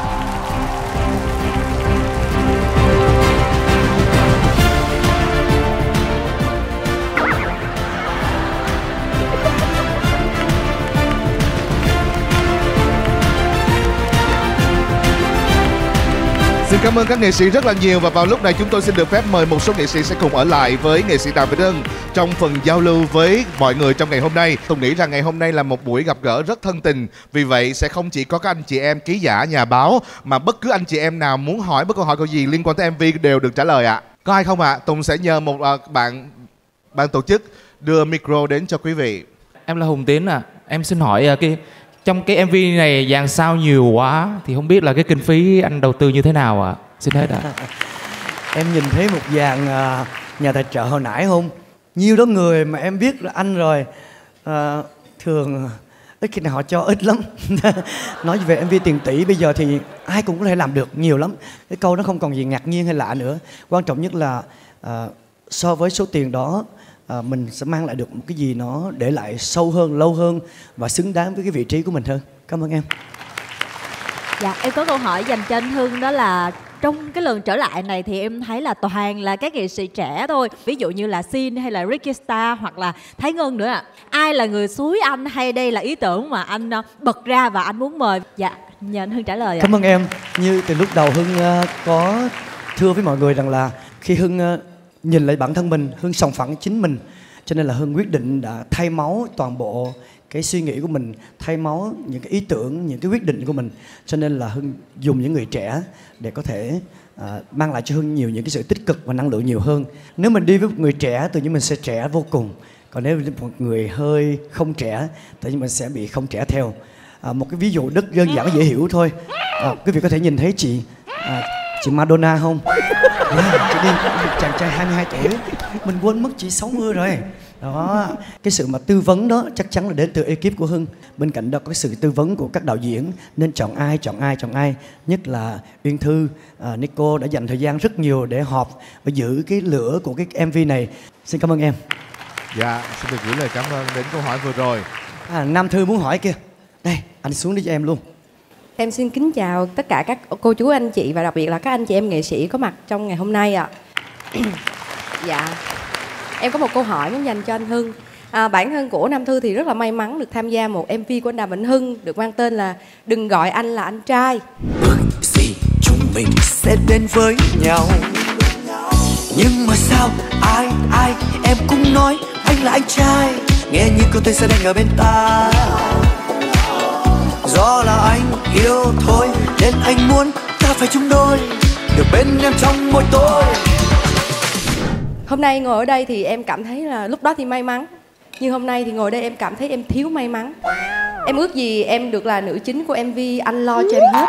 Xin cảm ơn các nghệ sĩ rất là nhiều và vào lúc này chúng tôi xin được phép mời một số nghệ sĩ sẽ cùng ở lại với nghệ sĩ Đàm Vĩnh Hưng trong phần giao lưu với mọi người trong ngày hôm nay. Tôi nghĩ rằng ngày hôm nay là một buổi gặp gỡ rất thân tình, vì vậy sẽ không chỉ có các anh chị em ký giả, nhà báo mà bất cứ anh chị em nào muốn hỏi bất câu hỏi gì liên quan tới em vê đều được trả lời ạ. À. Có ai không ạ? À? Tùng sẽ nhờ một uh, bạn ban tổ chức đưa micro đến cho quý vị. Em là Hùng Tiến à, em xin hỏi uh, cái trong cái em vê này dàn sao nhiều quá thì không biết là cái kinh phí anh đầu tư như thế nào ạ? À? Xin hết ạ. À. Em nhìn thấy một dàn uh, nhà tài trợ hồi nãy không? Nhiều đó người mà em biết là anh rồi. Uh, thường ít khi nào họ cho ít lắm. Nói về em vê tiền tỷ bây giờ thì ai cũng có thể làm được nhiều lắm. Cái câu nó không còn gì ngạc nhiên hay lạ nữa. Quan trọng nhất là uh, so với số tiền đó À, mình sẽ mang lại được một cái gì nó để lại sâu hơn, lâu hơn và xứng đáng với cái vị trí của mình hơn. Cảm ơn em. Dạ, em có câu hỏi dành cho anh Hưng, đó là trong cái lần trở lại này thì em thấy là toàn là các nghệ sĩ trẻ thôi. Ví dụ như là Sin hay là Ricky Star hoặc là Thái Ngân nữa ạ. À. Ai là người xúi anh hay đây là ý tưởng mà anh bật ra và anh muốn mời? Dạ, nhờ anh Hưng trả lời ạ. Cảm ơn em. Như từ lúc đầu Hưng uh, có thưa với mọi người rằng là khi Hưng uh, nhìn lại bản thân mình, Hưng sòng phẳng chính mình, cho nên là Hưng quyết định đã thay máu toàn bộ cái suy nghĩ của mình, thay máu những cái ý tưởng, những cái quyết định của mình, cho nên là Hưng dùng những người trẻ để có thể uh, mang lại cho Hưng nhiều những cái sự tích cực và năng lượng nhiều hơn. Nếu mình đi với một người trẻ, tự nhiên mình sẽ trẻ vô cùng, còn nếu một người hơi không trẻ, tự nhiên mình sẽ bị không trẻ theo. Uh, một cái ví dụ rất đơn giản dễ hiểu thôi. Uh, quý vị có thể nhìn thấy chị uh, chị Madonna không? À, chị đi một chàng trai hai mươi hai tuổi, mình quên mất chị sáu mươi rồi. Đó, cái sự mà tư vấn đó chắc chắn là đến từ ekip của Hưng. Bên cạnh đó có sự tư vấn của các đạo diễn nên chọn ai, chọn ai, chọn ai. Nhất là Uyên Thư, uh, Nico đã dành thời gian rất nhiều để họp và giữ cái lửa của cái em vê này. Xin cảm ơn em. Dạ, xin được gửi lời cảm ơn đến câu hỏi vừa rồi. À, Nam Thư muốn hỏi kia. Đây, anh xuống đi cho em luôn. Em xin kính chào tất cả các cô chú anh chị và đặc biệt là các anh chị em nghệ sĩ có mặt trong ngày hôm nay ạ. À. Dạ, em có một câu hỏi muốn dành cho anh Hưng. À, bản thân của Nam Thư thì rất là may mắn được tham gia một em vê của anh Đàm Vĩnh Hưng được mang tên là Đừng Gọi Anh Là Anh Trai. Ước gì chúng mình sẽ đến với nhau, nhưng mà sao ai ai em cũng nói anh là anh trai, nghe như câu tên sẽ đang ở bên ta. Do là anh yêu thôi nên anh muốn ta phải chung đôi, được bên em trong mỗi tối. Hôm nay ngồi ở đây thì em cảm thấy là lúc đó thì may mắn, nhưng hôm nay thì ngồi đây em cảm thấy em thiếu may mắn. Em ước gì em được là nữ chính của em vê Anh Lo Cho Em Hết.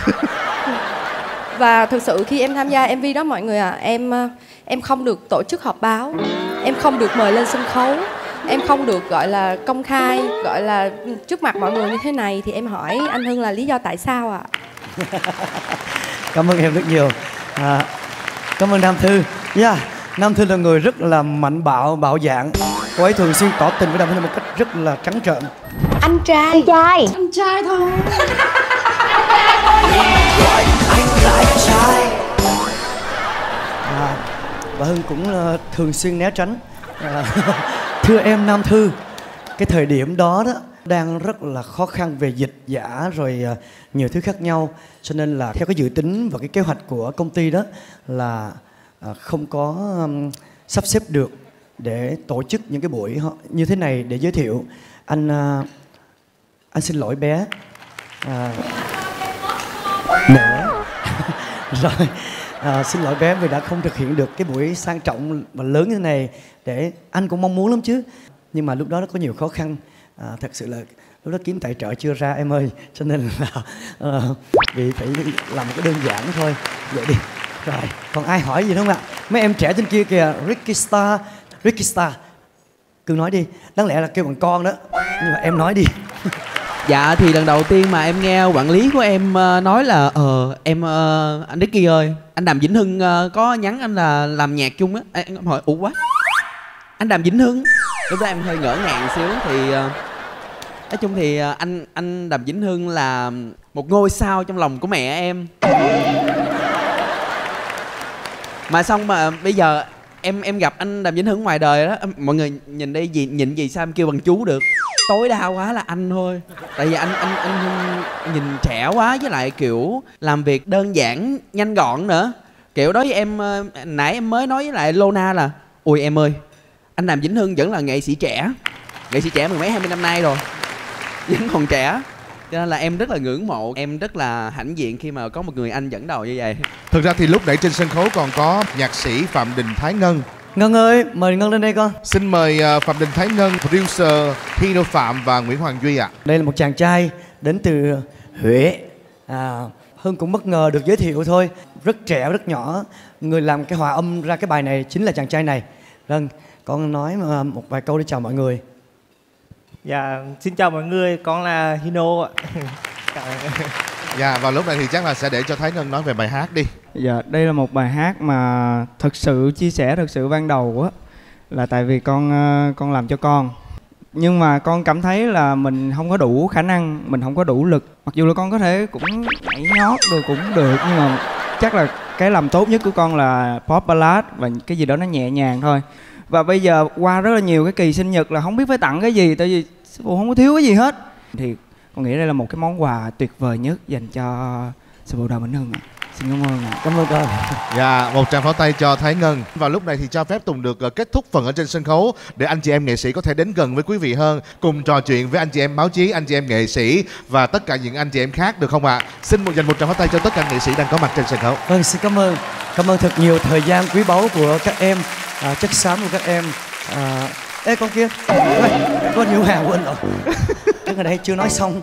Và thực sự khi em tham gia em vê đó mọi người à, em em không được tổ chức họp báo, em không được mời lên sân khấu, em không được gọi là công khai, gọi là trước mặt mọi người như thế này. Thì em hỏi anh Hưng là lý do tại sao ạ? À? Cảm ơn em rất nhiều. À, cảm ơn Nam Thư. Yeah, Nam Thư là người rất là mạnh bạo, bạo dạn. Cô ấy thường xuyên tỏ tình với Đàm Vĩnh Hưng một cách rất là trắng trợn. Anh trai. Anh trai. Anh trai thôi. Gọi anh là anh trai. À, và Hưng cũng uh, thường xuyên né tránh. À, thưa em Nam Thư, cái thời điểm đó đó đang rất là khó khăn về dịch giả rồi uh, nhiều thứ khác nhau, cho nên là theo cái dự tính và cái kế hoạch của công ty đó là à, không có um, sắp xếp được để tổ chức những cái buổi như thế này để giới thiệu. Anh uh, anh xin lỗi bé. À, nữa. Rồi, à, xin lỗi bé vì đã không thực hiện được cái buổi sang trọng và lớn như thế này. Để anh cũng mong muốn lắm chứ, nhưng mà lúc đó nó có nhiều khó khăn. À, thật sự là lúc đó kiếm tài trợ chưa ra em ơi, cho nên là uh, vì phải làm một cái đơn giản thôi. Vậy đi. Rồi, còn ai hỏi gì không ạ? Mấy em trẻ trên kia kìa, Ricky Star, Ricky Star, cứ nói đi. Đáng lẽ là kêu bằng con đó, nhưng mà em nói đi. Dạ thì lần đầu tiên mà em nghe quản lý của em uh, nói là ờ em uh, anh Ricky ơi, anh Đàm Vĩnh Hưng uh, có nhắn anh là làm nhạc chung á. Em hỏi ủa quá, anh Đàm Vĩnh Hưng. Lúc đó em hơi ngỡ ngàng xíu thì uh, nói chung thì uh, anh anh Đàm Vĩnh Hưng là một ngôi sao trong lòng của mẹ em. Mà xong mà bây giờ em em gặp anh Đàm Vĩnh Hưng ngoài đời đó, mọi người nhìn đây gì nhìn gì sao em kêu bằng chú được. Tối đa quá là anh thôi. Tại vì anh anh anh Hưng nhìn trẻ quá, với lại kiểu làm việc đơn giản nhanh gọn nữa. Kiểu đối với em, nãy em mới nói với lại Lona là ui em ơi, anh Đàm Vĩnh Hưng vẫn là nghệ sĩ trẻ, nghệ sĩ trẻ mười mấy hai mươi năm nay rồi, vẫn còn trẻ. Cho nên là em rất là ngưỡng mộ, em rất là hãnh diện khi mà có một người anh dẫn đầu như vậy. Thực ra thì lúc nãy trên sân khấu còn có nhạc sĩ Phạm Đình Thái Ngân. Ngân ơi, mời Ngân lên đây con. Xin mời uh, Phạm Đình Thái Ngân, producer Hino Phạm và Nguyễn Hoàng Duy ạ. Đây là một chàng trai đến từ Huế. À, Hưng cũng bất ngờ được giới thiệu thôi. Rất trẻ, rất nhỏ. Người làm cái hòa âm ra cái bài này chính là chàng trai này. Vâng, con nói một vài câu để chào mọi người. Dạ, xin chào mọi người, con là Hino ạ. Dạ, vào lúc này thì chắc là sẽ để cho Thái Ngân nói về bài hát đi. Dạ, đây là một bài hát mà thật sự chia sẻ thật sự ban đầu á là tại vì con con làm cho con. Nhưng mà con cảm thấy là mình không có đủ khả năng, mình không có đủ lực. Mặc dù là con có thể cũng nhảy nhót rồi cũng được, nhưng mà chắc là cái làm tốt nhất của con là pop ballad và cái gì đó nó nhẹ nhàng thôi. Và bây giờ qua rất là nhiều cái kỳ sinh nhật là không biết phải tặng cái gì, tại vì sư phụ không có thiếu cái gì hết. Thì con nghĩ đây là một cái món quà tuyệt vời nhất dành cho sư phụ Đàm Vĩnh Hưng ạ. Xin cảm ơn ạ. Cảm ơn con. Dạ, một tràng pháo tay cho Thái Ngân. Vào lúc này thì cho phép Tùng được kết thúc phần ở trên sân khấu để anh chị em nghệ sĩ có thể đến gần với quý vị hơn, cùng trò chuyện với anh chị em báo chí, anh chị em nghệ sĩ và tất cả những anh chị em khác được không ạ? Xin một dành một tràng pháo tay cho tất cả nghệ sĩ đang có mặt trên sân khấu. Vâng, xin cảm ơn. Cảm ơn thật nhiều thời gian quý báu của các em, à, chất xám của các em. À, ê con kia, ôi, có nhiều hàng quên rồi. Đứng ở đây chưa nói xong.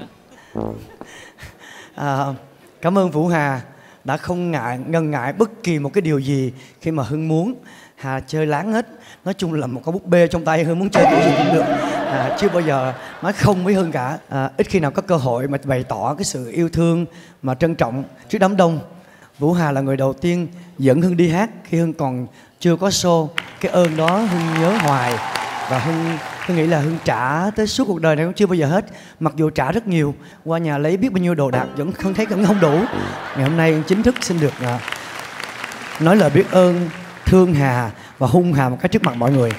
À, cảm ơn Vũ Hà đã không ngại ngần ngại bất kỳ một cái điều gì khi mà Hưng muốn. Hà chơi láng hết. Nói chung là một con búp bê trong tay Hưng muốn chơi cái gì cũng được. À, chưa bao giờ nói không với Hưng cả. À, ít khi nào có cơ hội mà bày tỏ cái sự yêu thương mà trân trọng trước đám đông. Vũ Hà là người đầu tiên dẫn Hưng đi hát khi Hưng còn chưa có show. Cái ơn đó Hưng nhớ hoài. Và Hưng, Hưng nghĩ là Hưng trả tới suốt cuộc đời này cũng chưa bao giờ hết. Mặc dù trả rất nhiều, qua nhà lấy biết bao nhiêu đồ đạc vẫn không thấy vẫn không đủ. Ngày hôm nay chính thức xin được uh, nói lời biết ơn, thương Hà và hung Hà một cái trước mặt mọi người.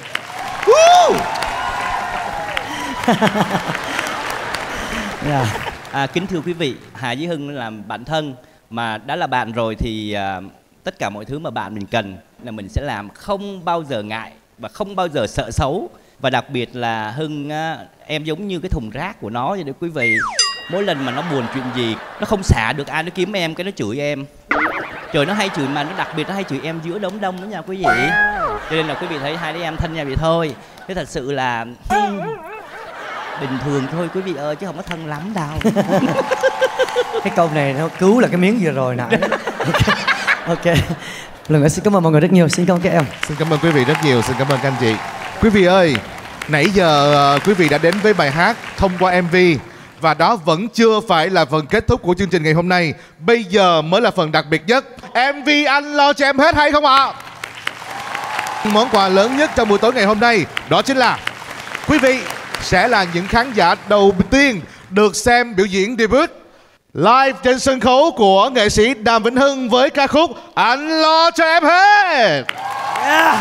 Yeah. À, kính thưa quý vị, Hà với Hưng là bạn thân, mà đã là bạn rồi thì uh, tất cả mọi thứ mà bạn mình cần là mình sẽ làm, không bao giờ ngại và không bao giờ sợ xấu. Và đặc biệt là Hưng á, em giống như cái thùng rác của nó vậy đấy quý vị. Mỗi lần mà nó buồn chuyện gì, nó không xả được ai, nó kiếm em cái nó chửi em. Trời, nó hay chửi mà nó đặc biệt nó hay chửi em giữa đống đông đó nha quý vị. Cho nên là quý vị thấy hai đứa em thân nhau vậy thôi. Thế thật sự là bình thường thôi quý vị ơi, chứ không có thân lắm đâu. Cái câu này nó cứu là cái miếng vừa rồi nãy. Ok, ok. Lần nữa xin cảm ơn mọi người rất nhiều. Xin cảm ơn các em. Xin cảm ơn quý vị rất nhiều. Xin cảm ơn các anh chị. Quý vị ơi, nãy giờ uh, quý vị đã đến với bài hát thông qua em vê. Và đó vẫn chưa phải là phần kết thúc của chương trình ngày hôm nay. Bây giờ mới là phần đặc biệt nhất. em vê Anh Lo Cho Em Hết hay không ạ? Món quà lớn nhất trong buổi tối ngày hôm nay đó chính là quý vị sẽ là những khán giả đầu tiên được xem biểu diễn debut live trên sân khấu của nghệ sĩ Đàm Vĩnh Hưng với ca khúc Anh Lo Cho Em Hết. Yeah.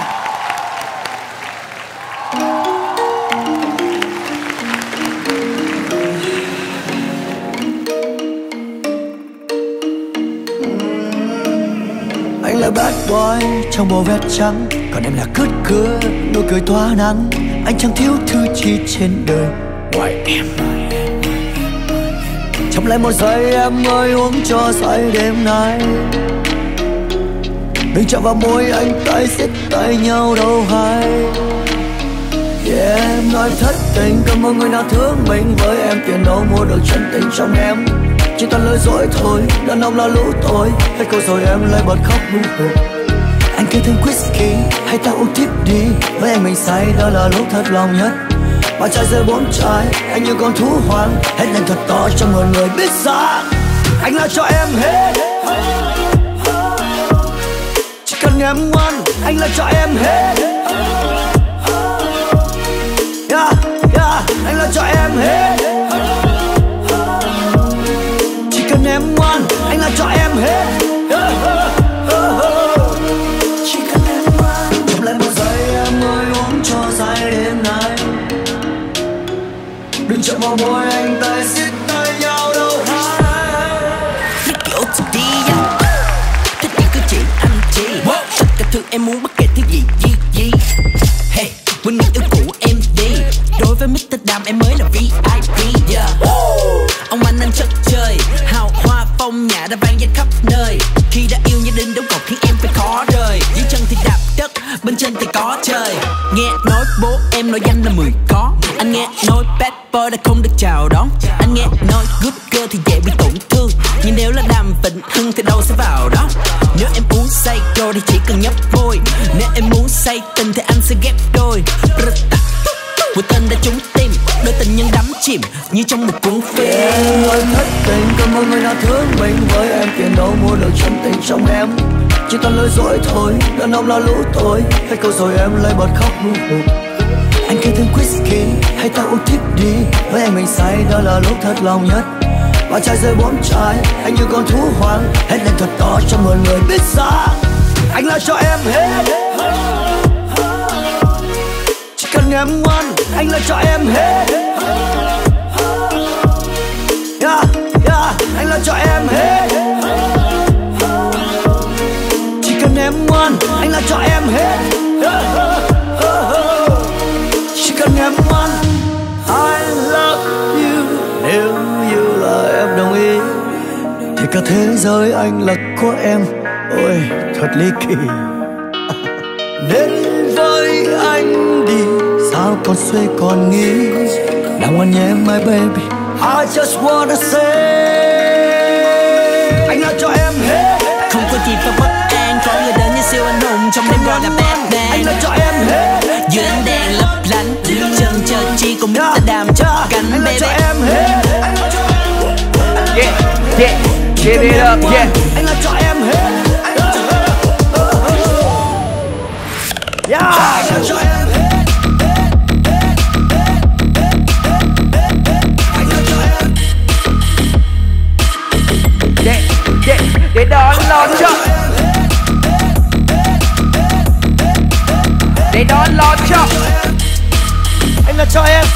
Anh là bad boy trong bộ vest trắng, còn em là cứt cửa nụ cười tỏa nắng. Anh chẳng thiếu thứ chi trên đời ngoài em. Chậm lại một giây em ơi, uống cho say đêm nay. Đừng chạm vào môi anh, tay siết tay nhau đâu hay. Yeah, em nói thất tình, cảm ơn người nào thương mình. Với em tiền đâu mua được chân tình trong em. Chỉ toàn lời dối thôi, đàn ông là lũ tôi. Hết câu rồi em lại bật khóc nụ hụt. Anh kêu thêm whisky, hay ta uống tiếp đi. Với anh mình say, đó là lúc thật lòng nhất. Ba chai rơi bốn chai, anh như con thú hoang. Hết lên thật to cho mọi người biết rằng anh là cho em hết. Chỉ cần em ngoan, anh là cho em hết. Yeah, yeah, anh là cho em hết. Chỉ cần em ngoan, anh là cho em hết. Chỉ cần em ngoan. Chậm lại một giây em ơi, uống cho say đêm nay. Đừng chạm vào môi anh, tay siết tay nhau đâu hay. Kiểu từ đi thích những cứ chỉ anh chị. Tất cả thứ em muốn bất kể thứ gì gì gì. Hey, quên những yêu cũ em đi. Đối với mít tơ Đàm em mới là vê i pê. Yeah. Ông anh anh chất chơi, hào hoa phong nhã đã vang danh khắp nơi. Khi đã yêu như đinh đóng cột khiến em phải khó rời. Dưới chân thì đạp đất, bên trên thì có trời. Nghe nói bố em nói danh là mười có. Anh nghe nói bad boy đã không được chào đón. Anh nghe nói good girl thì dễ bị tổn thương. Nhưng nếu là Đàm Vĩnh Hưng thì đâu sẽ vào đó. Nếu em uống say rồi thì chỉ cần nhấp môi. Nếu em muốn say tình thì anh sẽ ghép đôi. Một tên đã trúng tim, đôi tình nhân đắm chìm như trong một cuốn phim. Em ơi thất tình, cảm ơn người nào thương mình. Với em tiền đâu mua được chân tình trong em. Chỉ toàn lời dối thôi, đàn ông là lũ tôi. Hết câu rồi em lại bật khóc nụ hụt. Anh kêu thêm whisky, hay ta uống tiếp đi. Với em mình say, đó là lúc thật lòng nhất. Ba chai rơi bốn chai, anh như con thú hoang. Hết lên thật to cho mọi người biết rằng anh là cho em hết. Chỉ cần em ngoan, anh là cho em hết. Yeah, yeah, anh là cho em hết. Chỉ cần em ngoan, anh là cho em hết. Chỉ cần em ngoan, I love you. Nếu như là em đồng ý thì cả thế giới anh là của em. Ôi thật ly kỳ. Đến với anh đi, sao còn suy còn nghĩ. Đang ngoan nhé my baby, I just wanna say anh là cho em hết. Không có gì phải bất an, có người đến như siêu anh hùng trong đêm gọi là Batman. Anh là cho em hết. Dưới ánh đèn lấp lánh, chân chờ chi cùng mít tơ Đàm chớp cánh baby. Anh là cho em hết. Yeah, yeah, give it up, yeah. Anh là cho em hết. Yeah, anh là cho em hết. Yeah, yeah, để đón lọt cho. Để đón lọt cho. Anh là cho em.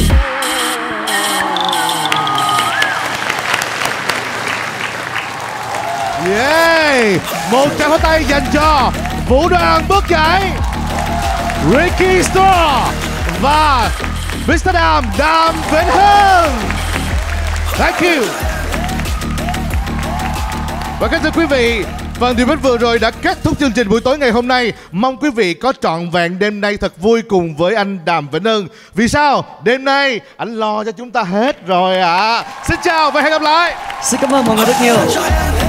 Yeah, một tràng pháo tay dành cho vũ đoàn bước nhảy Ricky Store và mít tơ Đàm Đàm Vĩnh Hưng. Thank you. Và kính thưa quý vị, phần điểm vừa rồi đã kết thúc chương trình buổi tối ngày hôm nay. Mong quý vị có trọn vẹn đêm nay thật vui cùng với anh Đàm Vĩnh Hưng. Vì sao? Đêm nay anh lo cho chúng ta hết rồi ạ. À. Xin chào và hẹn gặp lại. Xin cảm ơn mọi người rất nhiều.